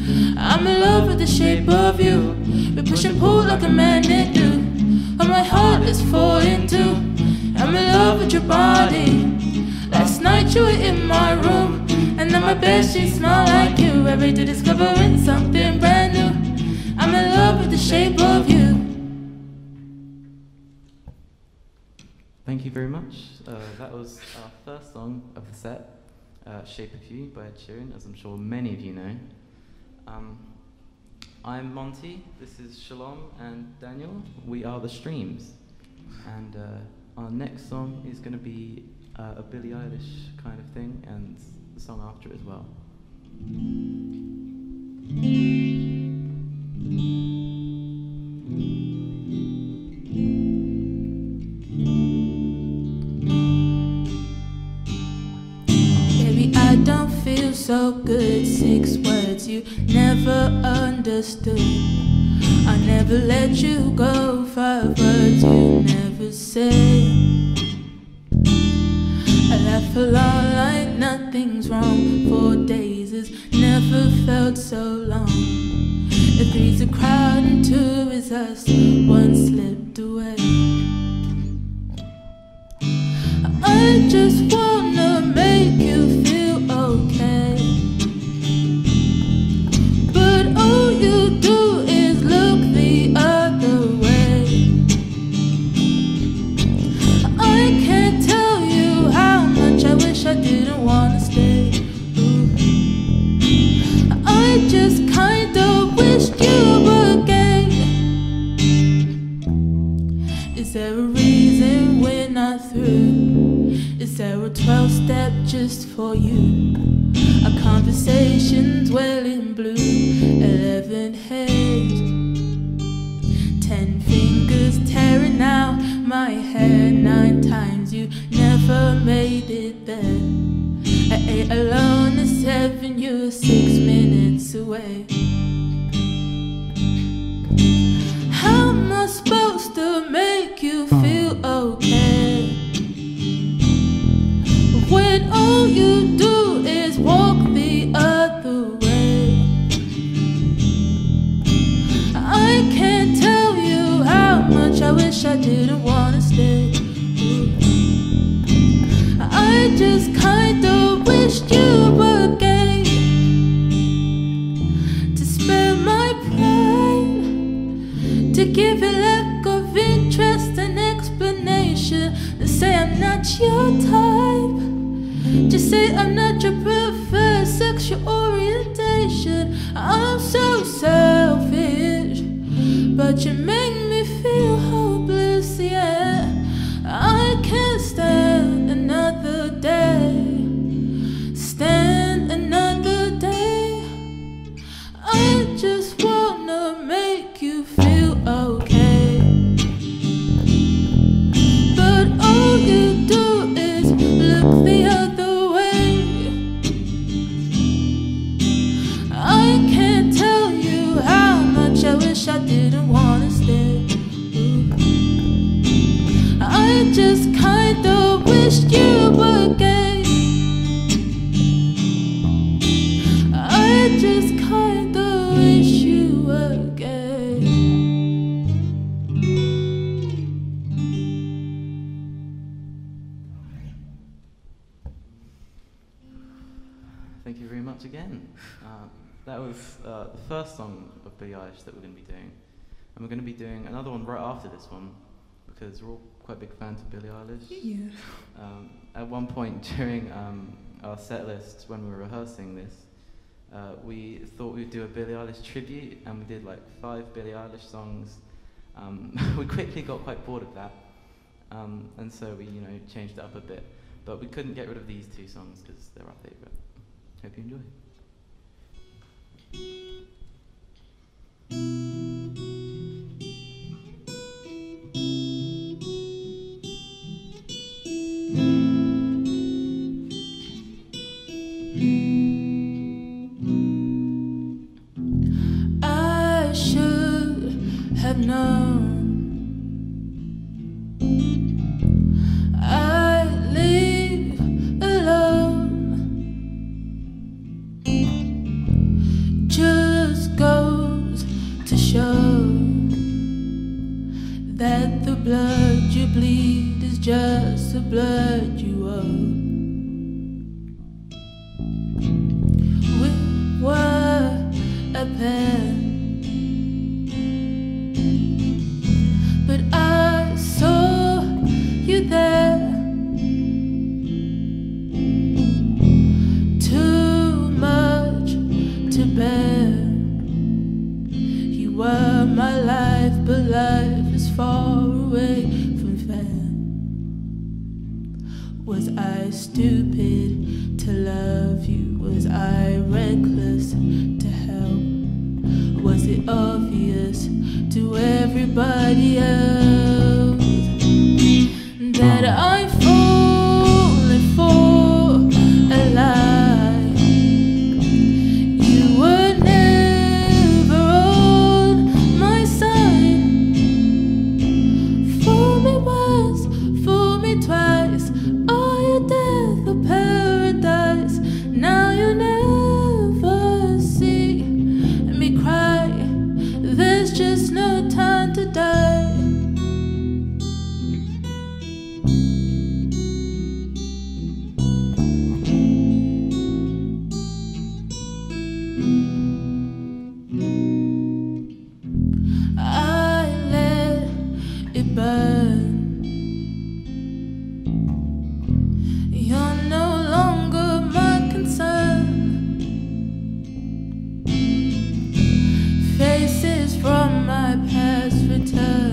I'm in love with the shape of you. We push and pull like a magnet do. And my heart is falling too. I'm in love with your body. Last night you were in my room, and now my bedsheets smell like you. Every day discovering something brand new. I'm in love with the shape of you. Thank you very much. Uh, that was our first song of the set, uh, Shape of You by Ed Sheeran, as I'm sure many of you know. Um, I'm Monty, this is Shalom and Daniel. We are the Streams. And uh, our next song is going to be uh, a Billie Eilish kind of thing, and the song after it as well. Baby, I don't feel so good. Six words you never understood. I never let you go. Five words you never said. I laugh a lot like nothing's wrong. Four days has never felt so long. If three's a crowd and two is us, one slipped away. I just wanna make you feel okay, but all you do is look the other way. I can't tell you how much I wish I didn't wanna stay. Ooh. I just kinda wished you were gay. Is there a reason we're not through? Is there a twelve-step just for you? Our conversations well in blue. Eleven heads, ten fingers tearing out my hair. Nine times you never made it there. At eight alone, at seven you were six minutes away. How am I supposed to make wish I didn't wanna stay. I just kinda wished you were gay, to spare my pride, to give a lack of interest and explanation, to say I'm not your type, just say I'm not your preferred sexual orientation. I'm so selfish, but you make me feel hopeless, yeah. I can't stand another day, stand another day. I just wanna make you feel okay, but all you do is look the other way. I can't tell you how much I wish I didn't wanna stay. I just kinda wished you were gay. I just kinda wish you were gay. Thank you very much again. Uh, that was uh, the first song of Billie Eilish that we're going to be doing. And we're going to be doing another one right after this one, because we're all quite big fans of Billie Eilish. Yeah. Um, at one point during um, our set list, when we were rehearsing this, uh, we thought we'd do a Billie Eilish tribute, and we did like five Billie Eilish songs. Um, we quickly got quite bored of that, um, and so we, you know, changed it up a bit. But we couldn't get rid of these two songs because they're our favourite. Hope you enjoy. I should have known I'd leave alone. Just goes to show that the blood you bleed is just the blood you owe. We were a pair, but I saw you there. Too much to bear. You were my life, but life is far away from fair. Was I stupid to love you? Was I reckless to help? Was it obvious to everybody else that I'm falling for a lie? You were never on my side. Fool me once, fool me twice. Are you death or paradise? Now you never see me cry. There's just no time to die. I let it burn. You're no longer my concern. Faces from my past return.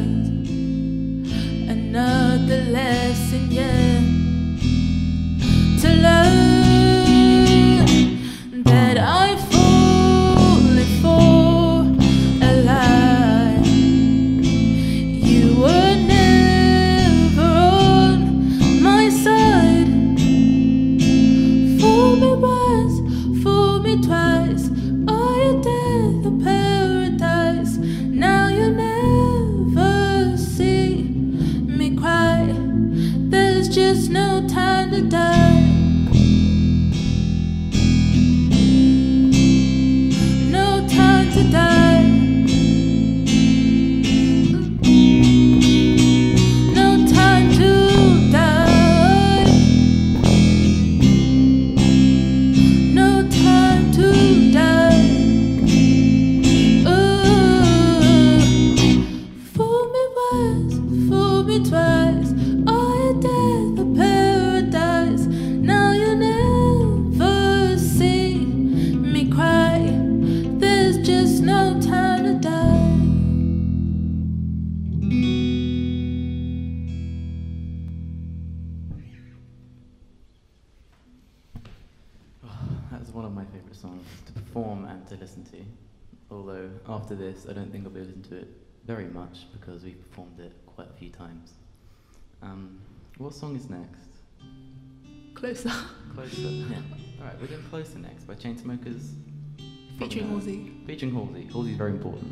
listen to. Although after this, I don't think I'll be listening to it very much because we've performed it quite a few times. Um, what song is next? Closer. Closer. Yeah. All right, we're doing Closer next by Chainsmokers. Featuring From, uh, Halsey. Featuring Halsey. Halsey's very important.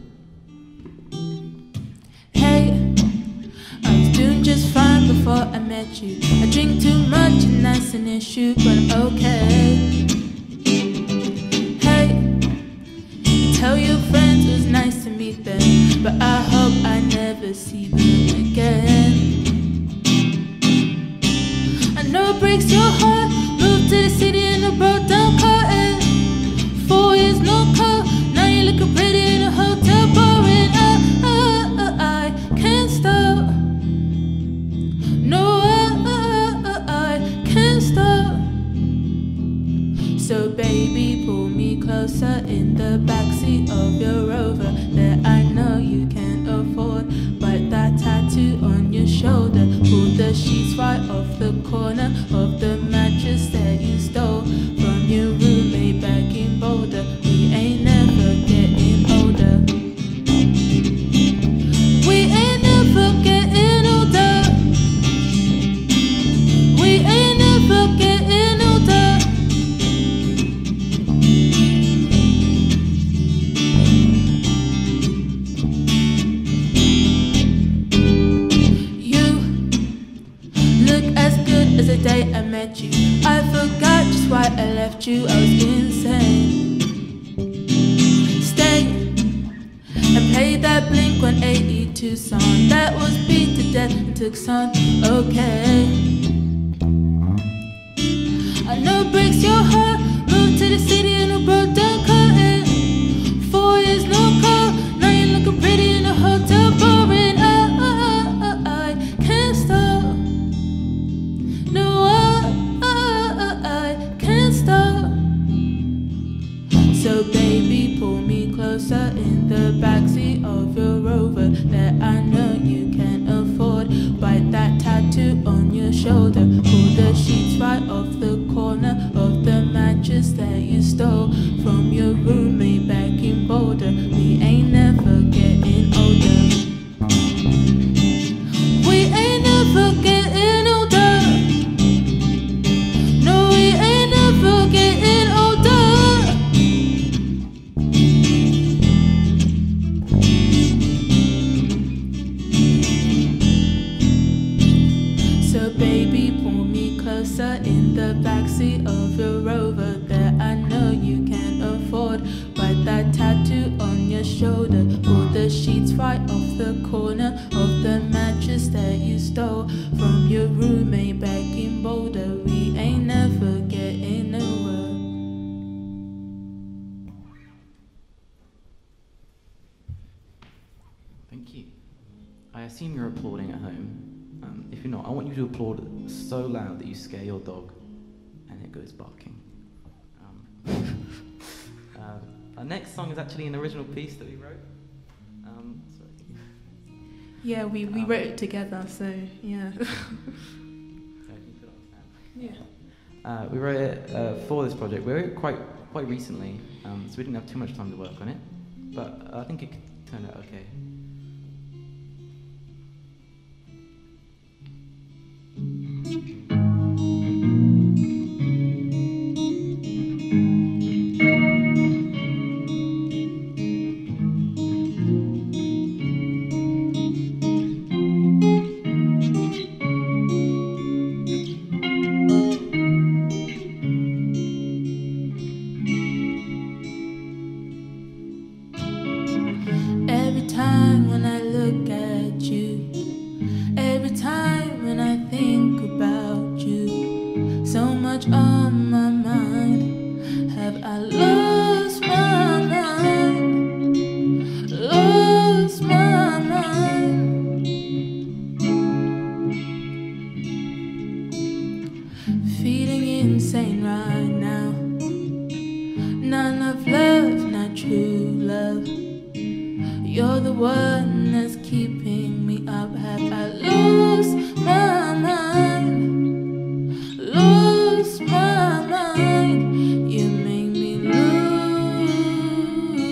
Hey, I was doing just fine before I met you. I drink too much and that's an issue, but I'm okay. Hey, you tell your friends it was nice to meet them, but I hope I never see them again. I know it breaks your heart. Moved to the city in a broke down car and four years no call. Now you're looking pretty in a hotel bar and I, I, I, I can't stop. No, I, I, I can't stop. So baby, pull me closer in the backseat of your Rover that I know you can't afford. Bite that tattoo on your shoulder. Pull the sheets right off the corner of the mattress that you stole from your roommate back in Boulder. We ain't never getting older. We ain't never getting older. We ain't never getting older. You look as good as the day I met you. I forgot just why I left you. I was insane. Stay and play that Blink one eighty-two song that was beat to death and took some. Okay, I know it breaks your heart. Moved to the city in a broke down car and four years no call. Now you're looking pretty in a hotel bar and I, I, I, I can't stop. No, I, I, I can't stop. So baby, pull me closer in the backseat of your Rover that I know you can't afford. Bite that tattoo on your shoulder. Pull the sheets right off the corner of the mattress that you stole from your roommate back in Boulder. We ain't never getting older. We ain't never getting older. No, we ain't never getting older. So baby, pull me closer in the backseat of your Rover that I know you can't afford. Write that tattoo on your shoulder. Pull the sheets right off the corner of the mattress that you stole from your roommate back in Boulder. We ain't never getting nowhere. Thank you. I assume you're applauding at home. Um, if you're not, I want you to applaud so loud that you scare your dog and it goes barking. Um, uh, our next song is actually an original piece that we wrote. Um, sorry. Yeah, we, we Um, wrote it together, so yeah. Yeah. Uh, we wrote it uh, for this project. We wrote it quite quite recently, um, so we didn't have too much time to work on it. But I think it turned out okay. Every time when I look at you, every time when I think about you, so much on my mind. Have I lost my mind? Lost my mind. Feeling insane right now. None of love, not true love. You're the one that's keeping me up. Have I lost my mind? Lost my mind. You make me lose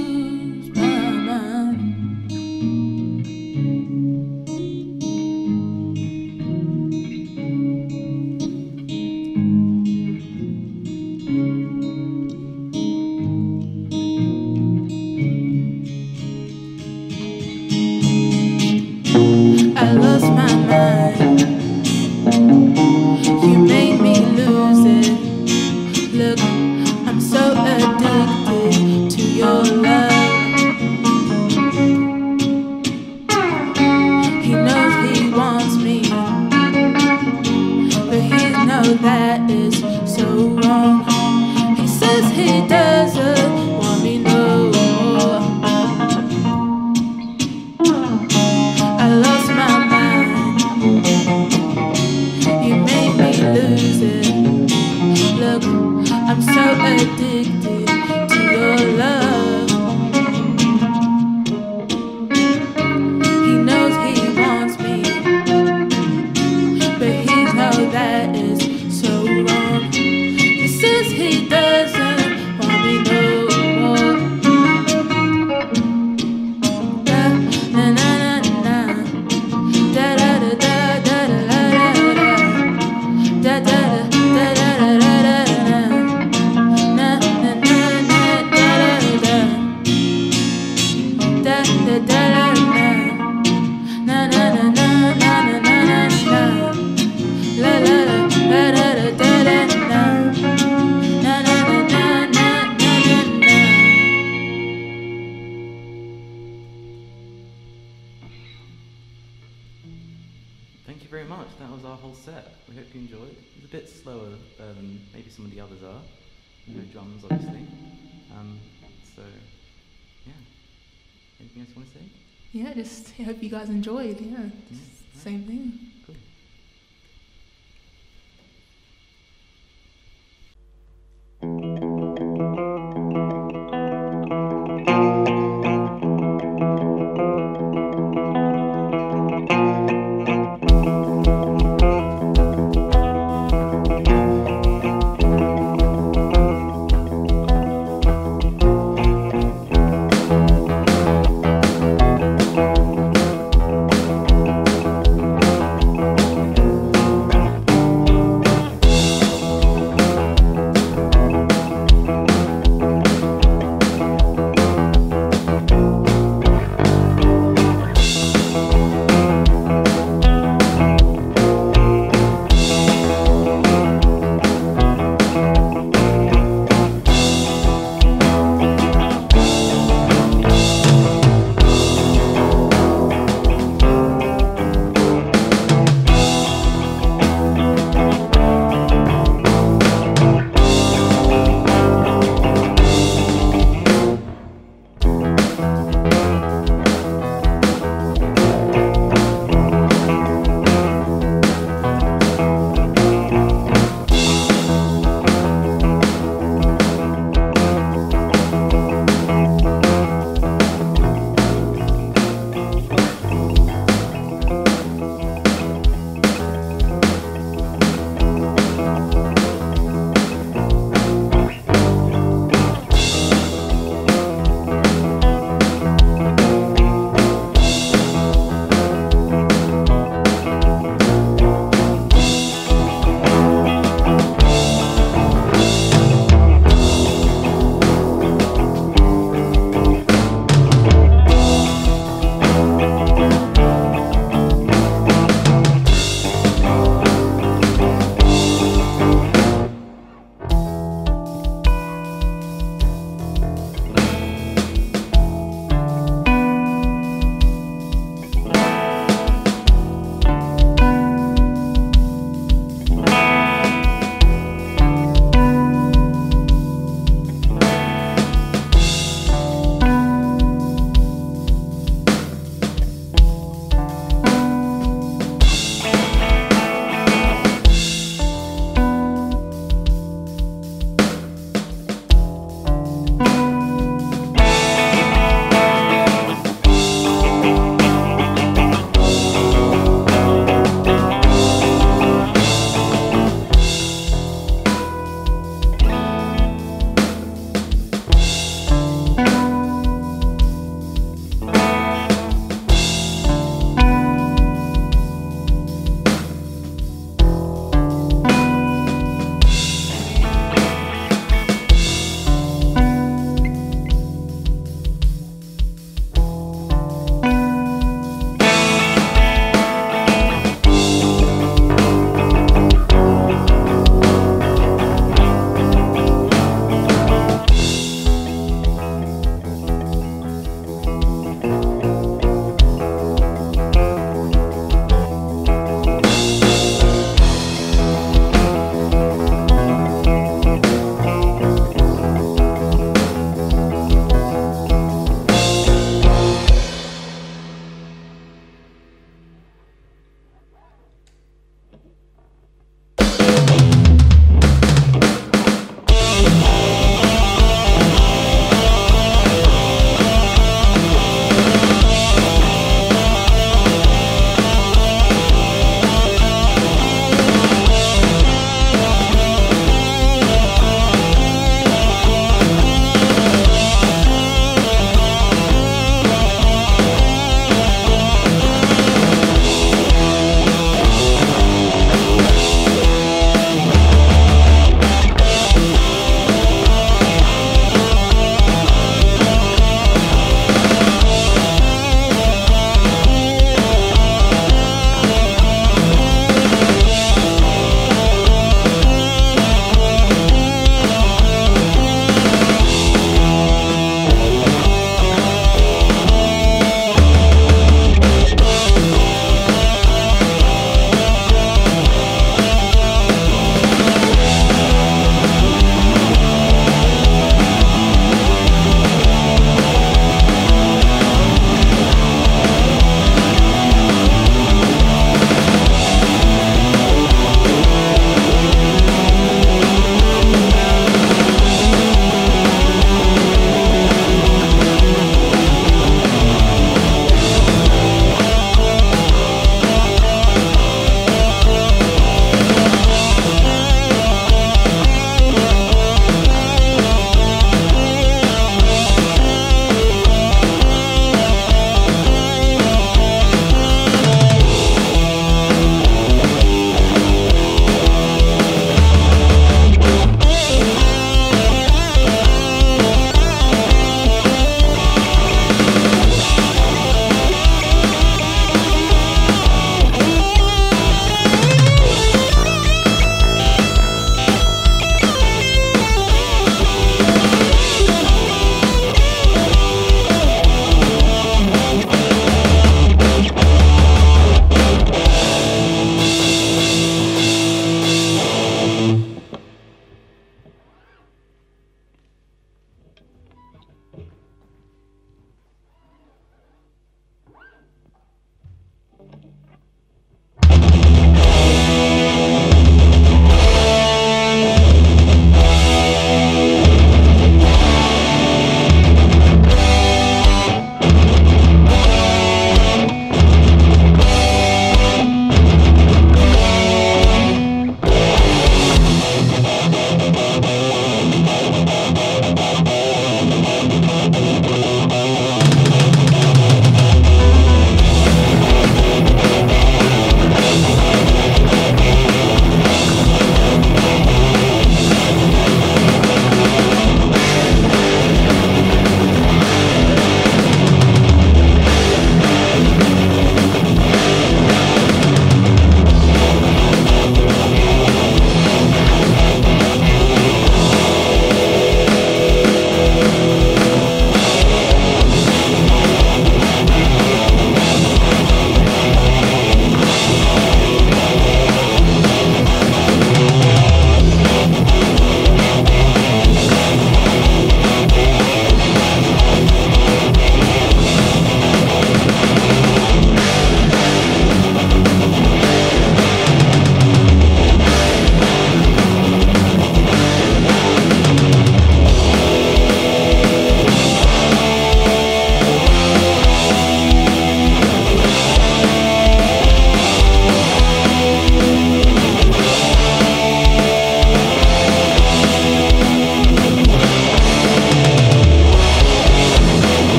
Thank you very much. That was our whole set. We hope you enjoyed. It was a bit slower uh, than maybe some of the others are. No drums, obviously. Um, so, yeah. Anything else you want to say? Yeah, just I hope you guys enjoyed. Yeah, Yeah, just same thing. Cool.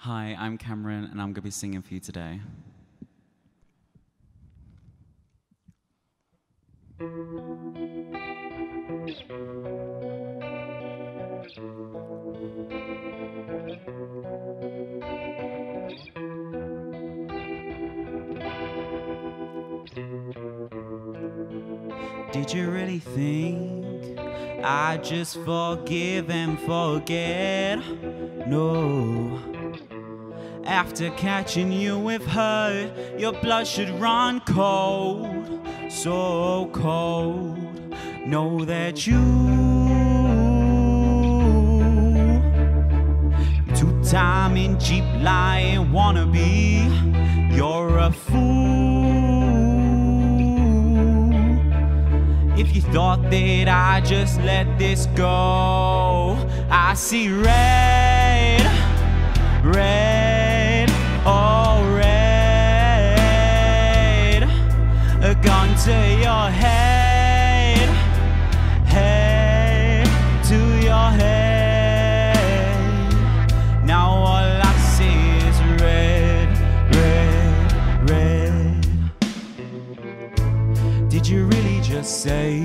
Hi, I'm Cameron, and I'm going to be singing for you today. Did you really think I'd just forgive and forget? No. After catching you with her, your blood should run cold, so cold. Know that you, two-timing, cheap, lying wannabe, you're a fool. If you thought that I just let this go, I see red, red, oh red, a gun to your head, head to your head. Now all I see is red, red, red. Did you really just say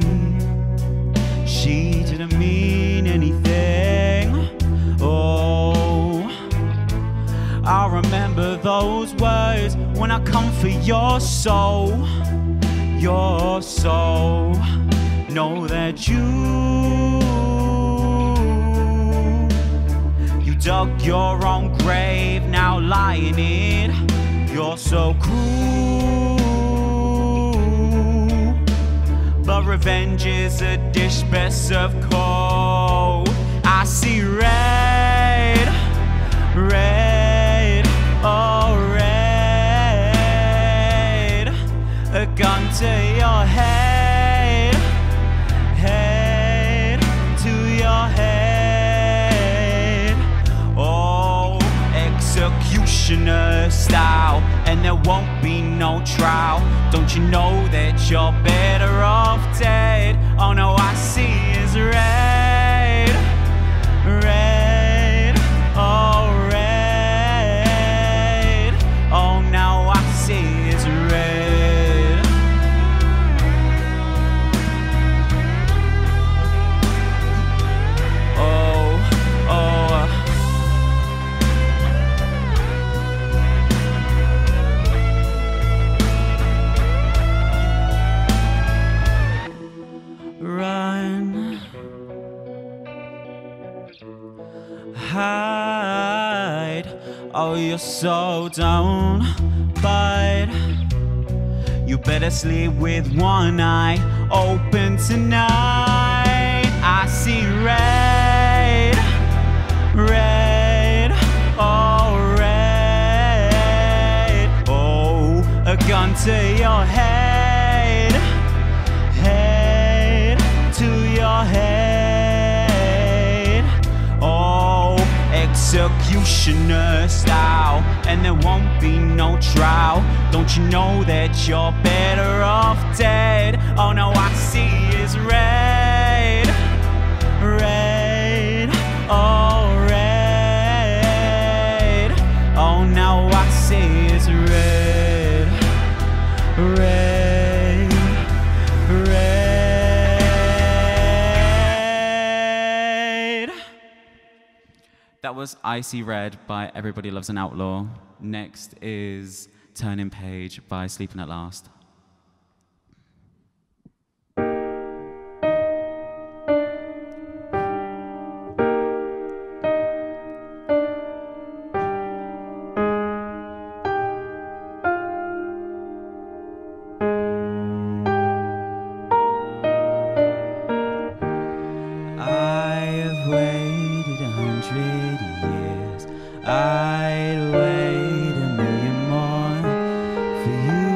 she didn't mean anything? Oh, I remember those words when I come for your soul, your soul. Know that you, you dug your own grave, now lying in it. You're so cruel, but revenge is a dish best served cold. I see red, red, oh red, a gun to your head, head to your head. Oh, executioner style, and there won't be no trial. Don't you know that you're better off dead? Oh no, I see is red, red, oh red. Oh, now I see is red. Oh, oh. Run, hide. Oh, you're so down, but you better sleep with one eye open tonight. I see red, red, oh red. Oh, a gun to your head, head to your head. Oh, executioner style, and there won't be no trial. Don't you know that you're better off dead? Oh no, I see is red, red, oh red. Oh, now I see is red, red, red. That was Icy Red by Everybody Loves an Outlaw. Next is Turning Page by Sleeping at Last. I've waited a hundred years. I'd wait a million more for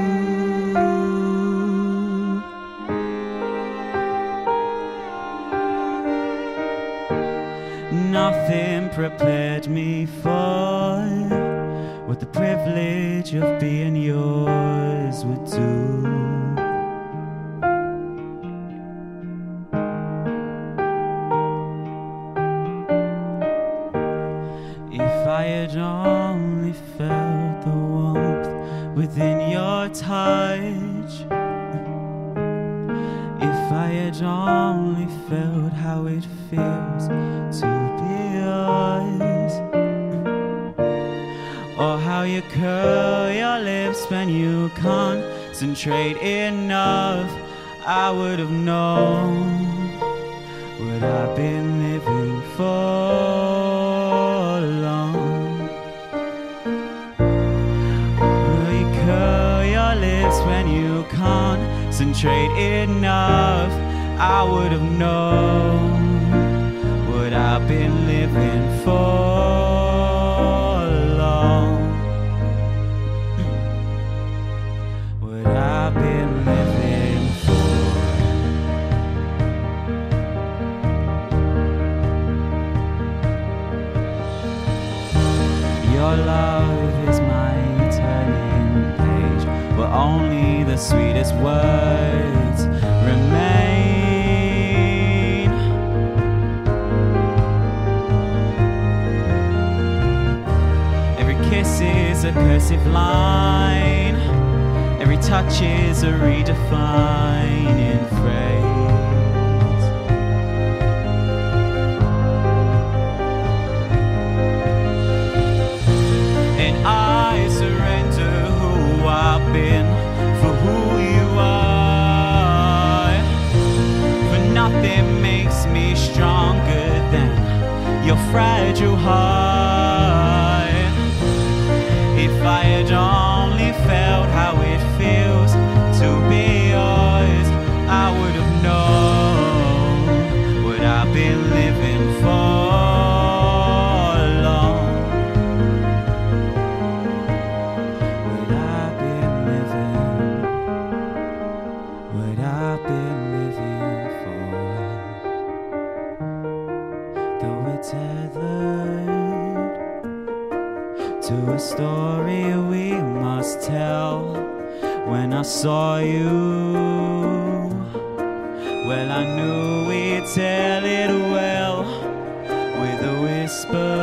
you. Nothing prepared me for what the privilege of being yours would do. If I had only touch. If I had only felt how it feels to be yours, or how you curl your lips when you concentrate enough, I would have known what I've been living for long. Will you curl your lips when you concentrate enough, I would have known what I've been living for long. What I've been living for. Your love is my turning page, where only the sweetest words remain. Every kiss is a cursive line, every touch is a redefining phrase. And I surrender who I've been for who you are. For nothing makes me stronger than your fragile heart. If I had only felt how it feels to be yours, I would have known what I've been living for long. What I've been living, what I've been living for. Though we're tethered to a story we must tell. When I saw you, well, I knew we'd tell it well with a whisper.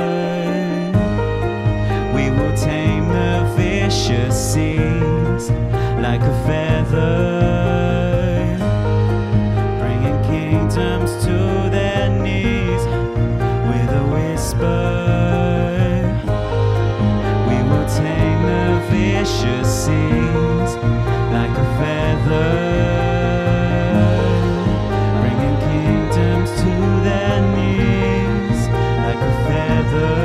We will tame the vicious seas like a feather, bringing kingdoms to their knees with a whisper. Tame the vicious seas like a feather, bringing kingdoms to their knees like a feather.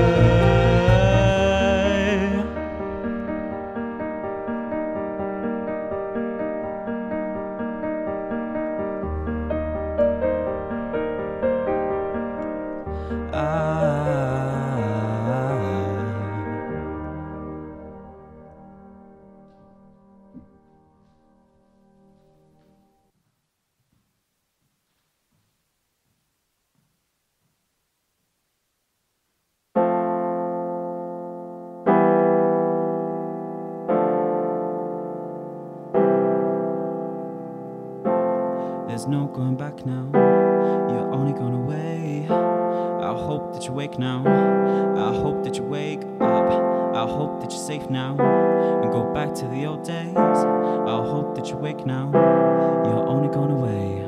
There's no going back now, you're only gone away. I hope that you wake now, I hope that you wake up, I hope that you're safe now and go back to the old days. I hope that you wake now, you're only gone away.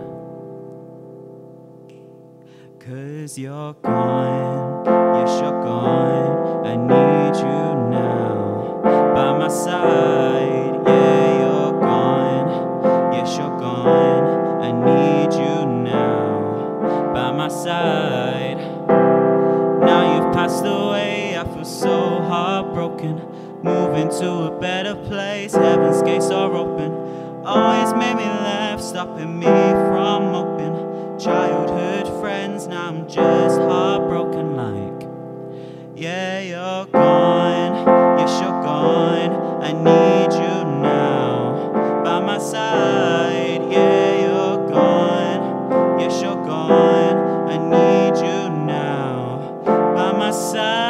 Cause you're gone, yes you're gone, I need you now by my side. Yeah, you're gone, yes you're gone, I need you now by my side. Now you've passed away, I feel so heartbroken. Moving to a better place, heaven's gates are open. Always made me laugh, stopping me from open. Childhood friends, now I'm just heartbroken like. Yeah, you're gone, yes you're gone, I need you now by my side. Yeah, you're gone, yes you're gone, I need you now by my side.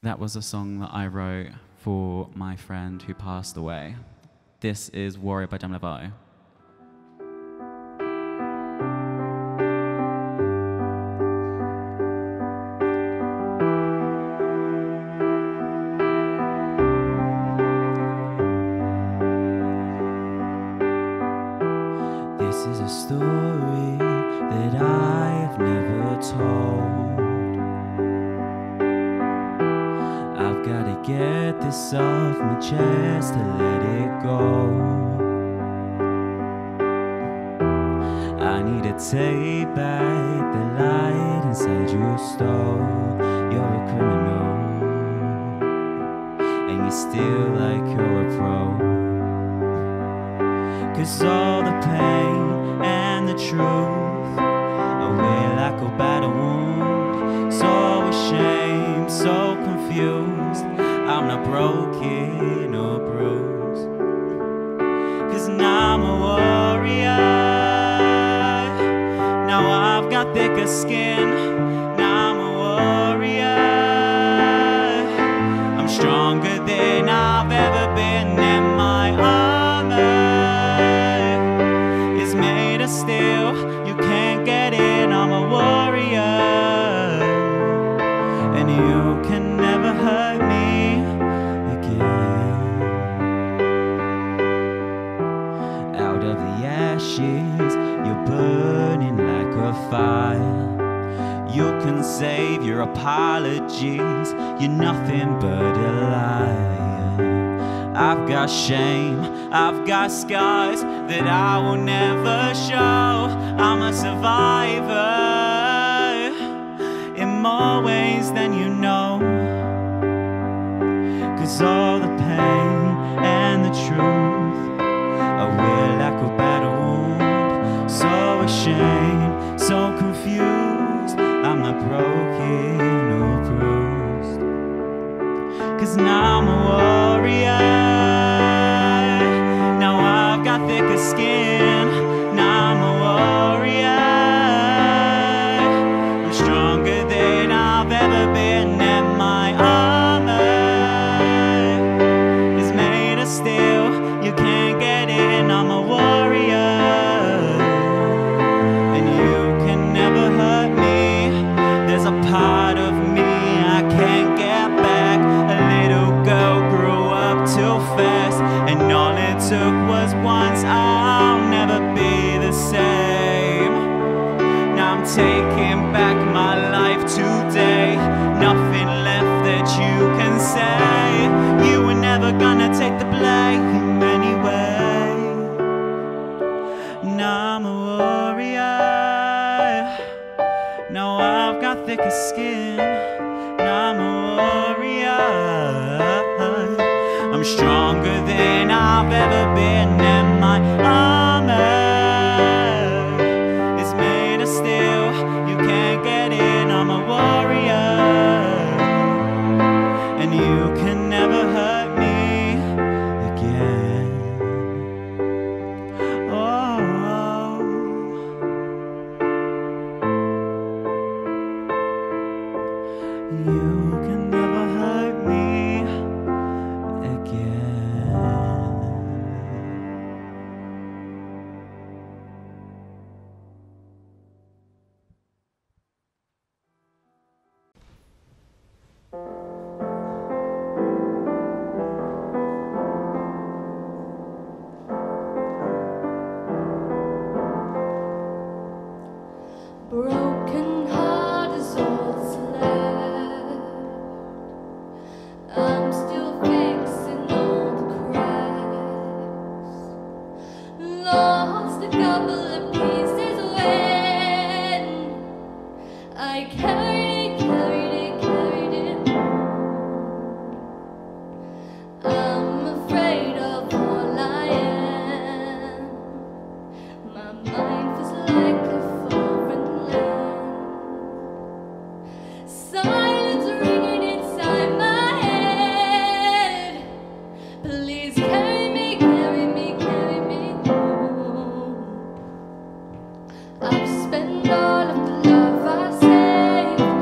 That was a song that I wrote for my friend who passed away. This is Warrior by Demi Lovato. This is a story that I've never told. I've gotta get this off my chest to let it go. I need to take back the light inside you stole. You're a criminal, and you steal like you're a pro. 'Cause all the pain and the truth away like a battle wound. So ashamed, so confused, I'm not broken or bruised. 'Cause now I'm a warrior. Now I've got thicker skin. Now I'm a warrior. I'm stronger than I've ever been, and my armor is made of steel. You can't get in. I'm a warrior, and you can never hurt me again. Out of the ashes, you're burning like a fire. You can save your apologies. You're nothing but a liar. I've got shame, I've got scars that I will never show. I'm a survivor in more ways than you know. 'Cause all the pain and the truth away like a battle wound. So ashamed, so confused, I'm not broken or bruised. 'Cause now I'm a warrior. Now I've got thicker skin. Now I'm a warrior. I'm stronger than I've ever been, and my armor is made of steel. You can't get in. I'm a warrior, and you can never hurt me. There's a part of me I can't get back. A little girl grew up too fast, and all it took was once. I'll never be the same. Now I'm taking back my life today. Nothing left that you can say. You were never gonna take the blame anyway. Now I'm a warrior. Now I've got thicker skin. Now I'm a warrior. I'm stronger than I've ever been, and my armor is made of steel. You can't get in. I'm a warrior, and you can never hurt me again. Oh, oh. You can never hurt me again. Broken heart is all that's left. I'm still fixing all the cracks. Lost a couple of pieces when I carried it, carried it, carried it. I'm afraid of all I am. My mind feels like a foreign land. Silence ringing inside my head. Please carry me, carry me, carry me home. I've spent all of the love I saved.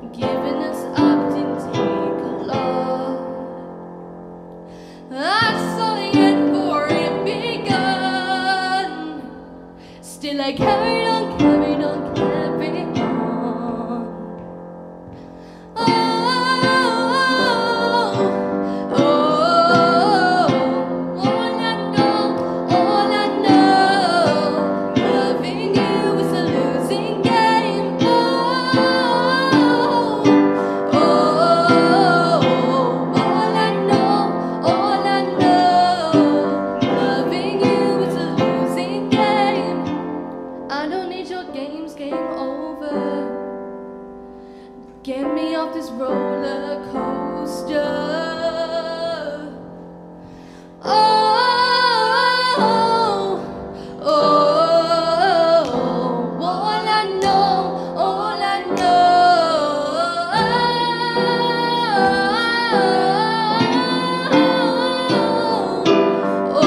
giving us up didn't take a lot. I saw the end for it begun. Still I carried on, carried on, carried on. Oh, oh, oh, all I know, all I know, loving you is a losing game. Oh, oh, all I know, all I know, loving you is a losing game. I don't need your games, game over. Get me off this roller coaster. Oh, oh, all I know, all I know. Oh,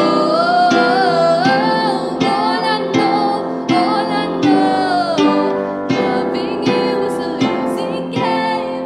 all I know, all I know. Loving you is a losing game.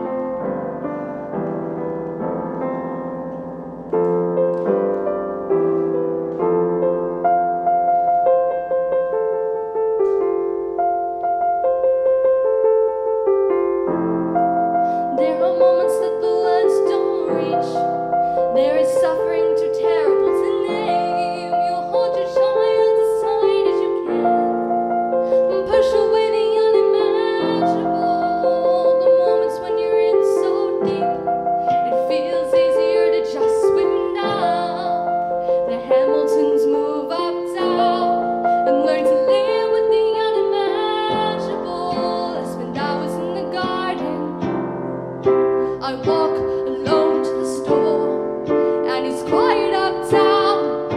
There are moments that the words don't reach. There is suffering too terrible to name. You hold your child as tight as you can and push away the unimaginable. The moments when you're in so deep, it feels easier to just swim down. The Hamiltons move uptown and learn to live with the unimaginable. I spend hours in the garden. I walk alone to the store, and it's quiet uptown.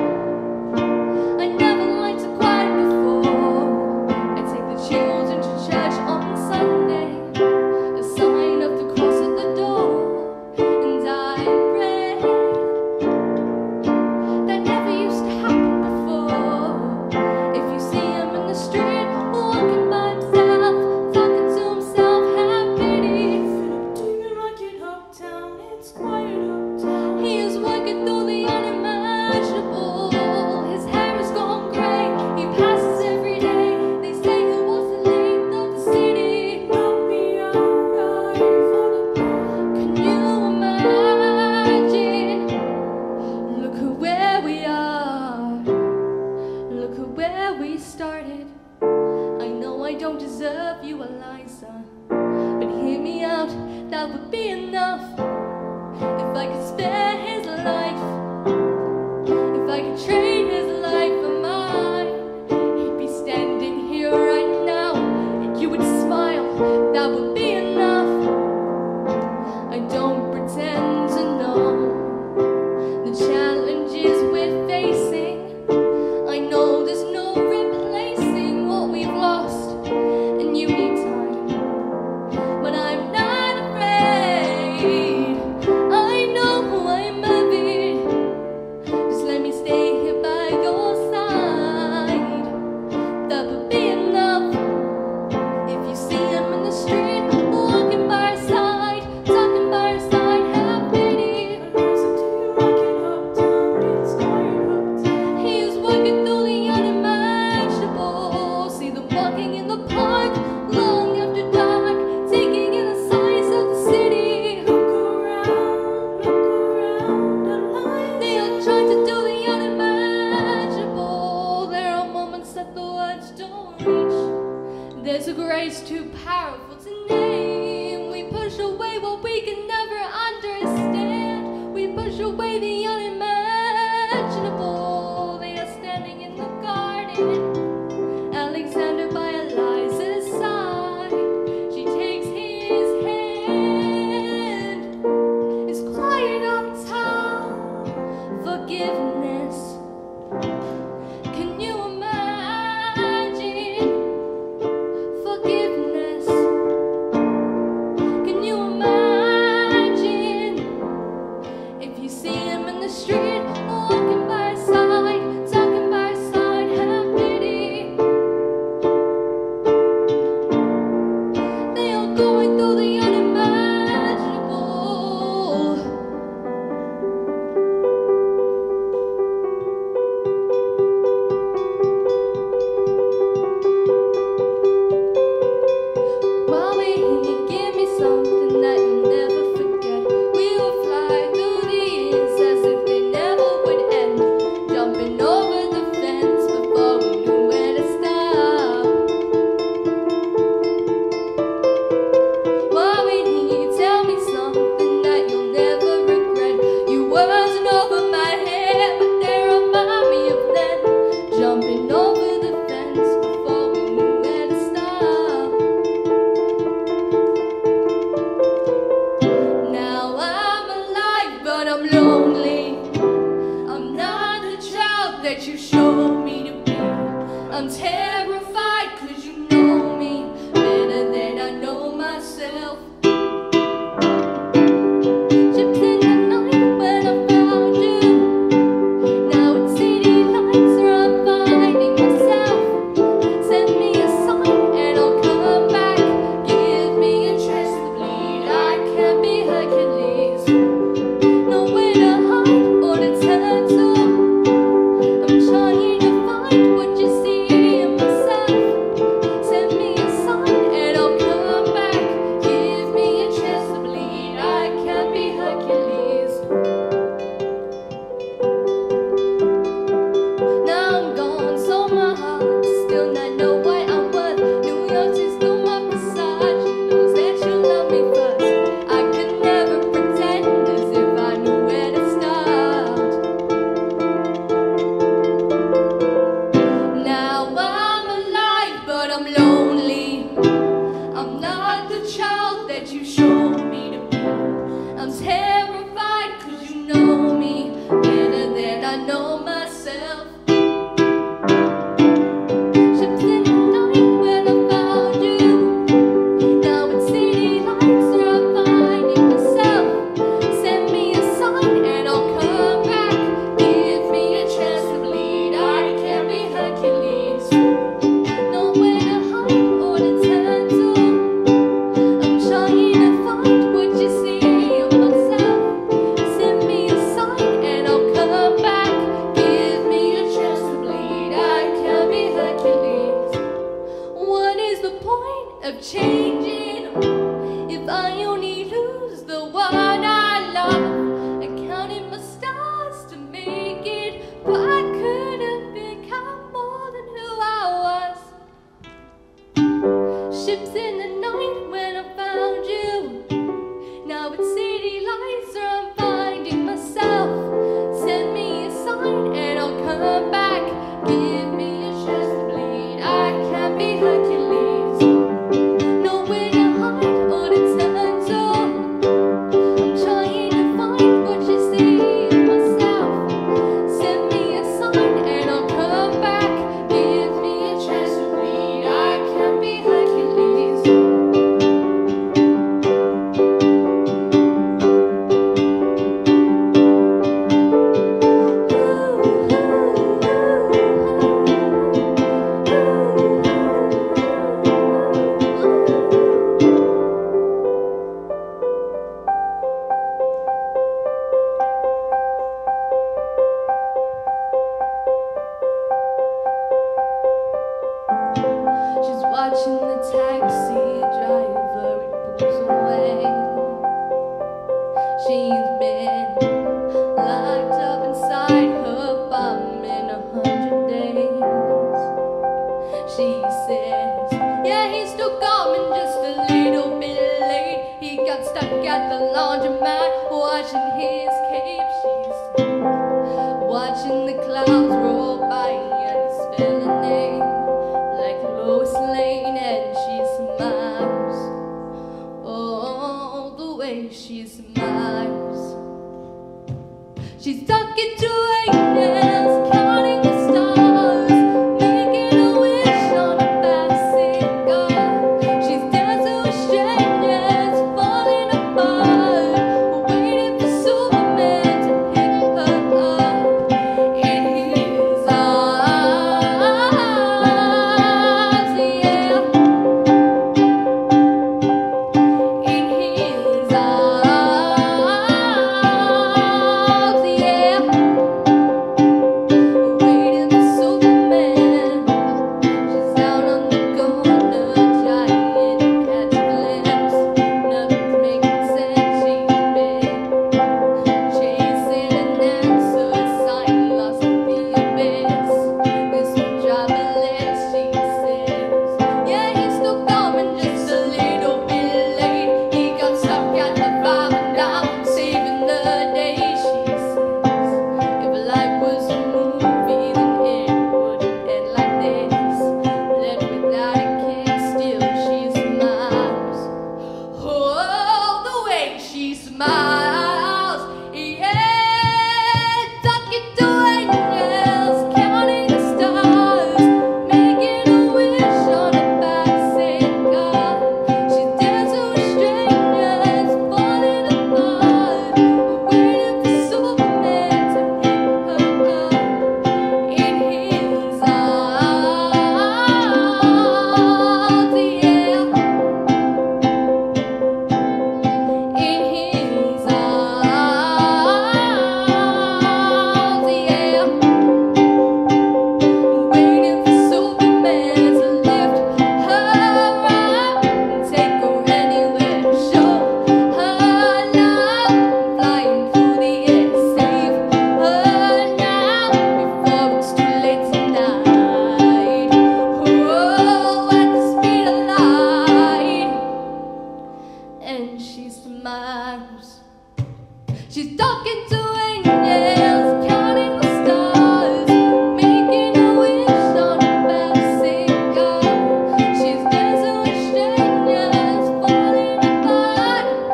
I never liked to quiet before. I take the children to church on Sunday, a sign of the cross at the door, and I pray. That never used to happen before. If you see him in the street, walking by himself, talking to himself, have pity. He is working through the unimaginable. His hair has gone gray. He passes every day. They say he was the lead of the city. Can you imagine? Look at where we are. Look at where we started. I know I don't deserve you, Eliza, but hear me out. That would be enough. If I could spare his life, if I could trade his life for mine, he'd be standing here right now, and you would smile. That would be enough. I don't pretend to know the challenges we're facing. I know there's no replacing what we've lost, and you need time, but I'm not afraid. I know I'm moving. Just let me stay here by your side. That would be enough. If you see him in the street, walking by his side, talking by his side, have pity. He is working through the unimaginable. See them walking in the park, long after dark, taking in the sights of the city. They are trying to do the unimaginable. There are moments that the words don't reach. There's a grace too powerful to name. We push away what we can never understand. We push away the unimaginable. They are standing in the garden. Alexander by Eliza's side. She takes his hand. It's quiet uptown. Forgiveness. Can you imagine? Forgiveness. Can you imagine? know myself. Ships in the night when I found you. Now it's city lights where I'm finding myself. Send me a sign and I'll come back. Give me a chance to bleed. I can be Hercules. Nowhere to hide or to turn to. I'm trying to find what you see of myself. Send me a sign and I'll come back. Give me a chance to bleed. I can be Hercules. What is the point of changing if I only lose the one I love? I counted my stars to make it, but I couldn't become more than who I was. Ships in the night when I found you. Now it's city lights where I'm finding myself. Send me a sign and I'll come back. Give me a chance to bleed. I can be Hercules. Nowhere to hide or to turn to. I'm trying to find what you see in myself. Send me a sign and I'll come back. Give me a chance to bleed. I can be Hercules. She's watching the taxi driver, he pulls away. She's been locked up inside her bum in a hundred days. She says, yeah, he's still coming, just a little bit late. He got stuck at the laundromat watching his cape. She's watching the clouds roll by and he's spelling name like Lois Lane, and she smiles. Oh, the way she smiles. She's talking to angels, counting the stars, making a wish on a passing car. She's dancing with strangers, falling apart, waiting for Superman to pick her up in his arms. Yeah, in his arms.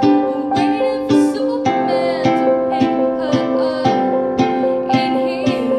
In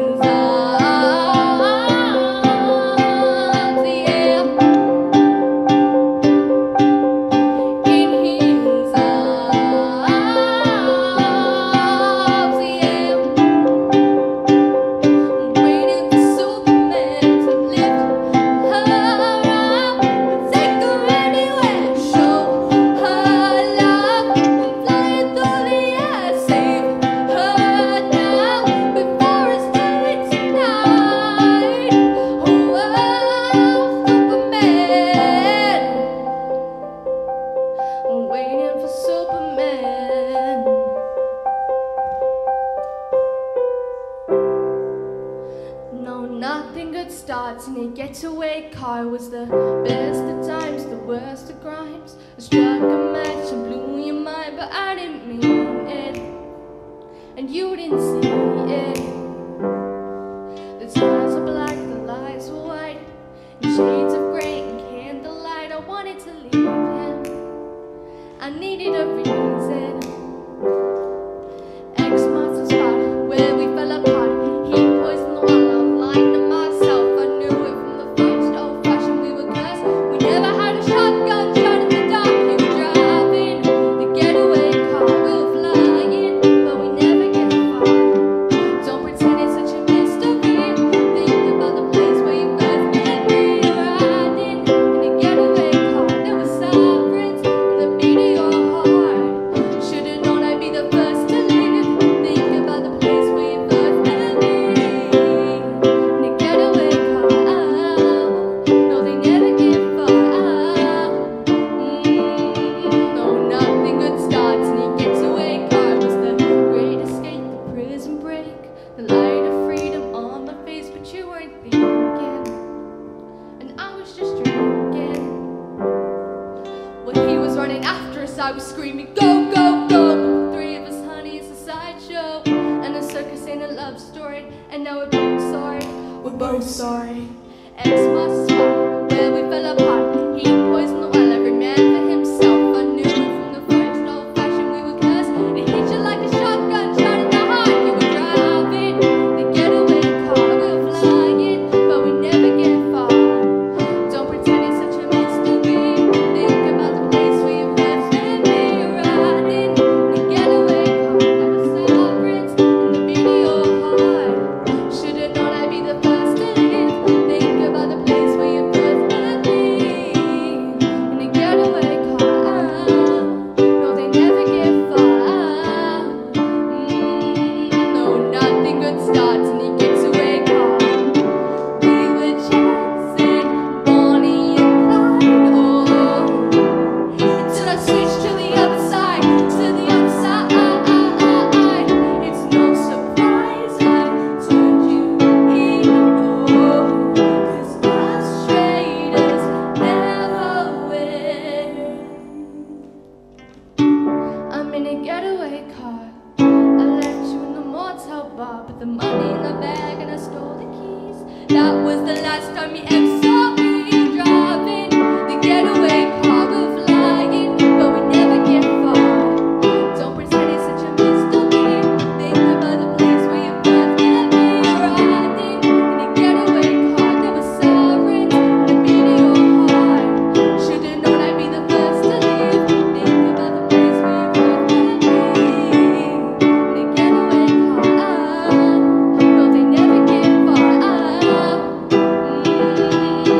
getaway car was the best of times, the worst of crimes. I struck a match and blew your mind, but I didn't mean it, and you didn't see it. The stars are black, the lights were white, in shades of grey and candlelight. I wanted to leave him, I needed a reason. X marks the spot where we fell apart. He poisoned the wall, I was lying to myself. I knew it from the first old fashioned. We were cursed, we never had a shotgun shot in the dark. You were driving the getaway car, we were flying, but we never get far. Don't pretend it's such a mystery. Think about the place where you first met me. Riding in a getaway car, there were sirens in the beat of your heart. Should've known I'd be the first to leave. Think about the place where you first met me. In a getaway car, no, they never get far. Mm, no, nothing good starts in a getaway car. It was the great escape, the prison break, the light of freedom on my face, but you weren't thinking, and I was just drinking. Well, he was running after us, I was screaming, go, go, go. But the three of us, honey, it's a sideshow, and a circus ain't a love story. And now we're both sorry, we're both sorry. X marks the spot where we fell apart. He poisoned the well, every man for himself. I knew it from the first old fashioned. We were cursed, it hit you like a shotgun shot in the heart. You were driving the getaway car, we were flying, but we never get far. Don't pretend it's such a mystery. Think about the place where you first met me. Riding the getaway car, there were sirens in the beat of your heart. Should've known I'd be the first to leave. Think about the place where you first met me. In a getaway car, no, they never get far. Mm, no, nothing good starts in a getaway car. We were chasing Bonnie and Clyde, oh, until I switched to the other side, to the other side. It's no surprise I turned you in, oh, 'cause us traitors never win. I'm in a getaway car, I left you in the motel bar, put the money in the bag and I stole the keys. That was the last time you ever saw me driving the getaway car. We were flying, but we never get far. Don't pretend it's such a mystery. Think about the place where you first met me. Riding in a getaway car, there were sirens in the beat of your heart. Should've known I'd be the first to leave. Think about the place where you first met me. In a getaway car, no, they never get far. Mm,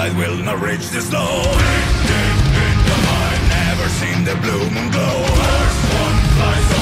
tide will not reach the slow. Deep, deep in the mine, never seen the blue moon glow. First one flies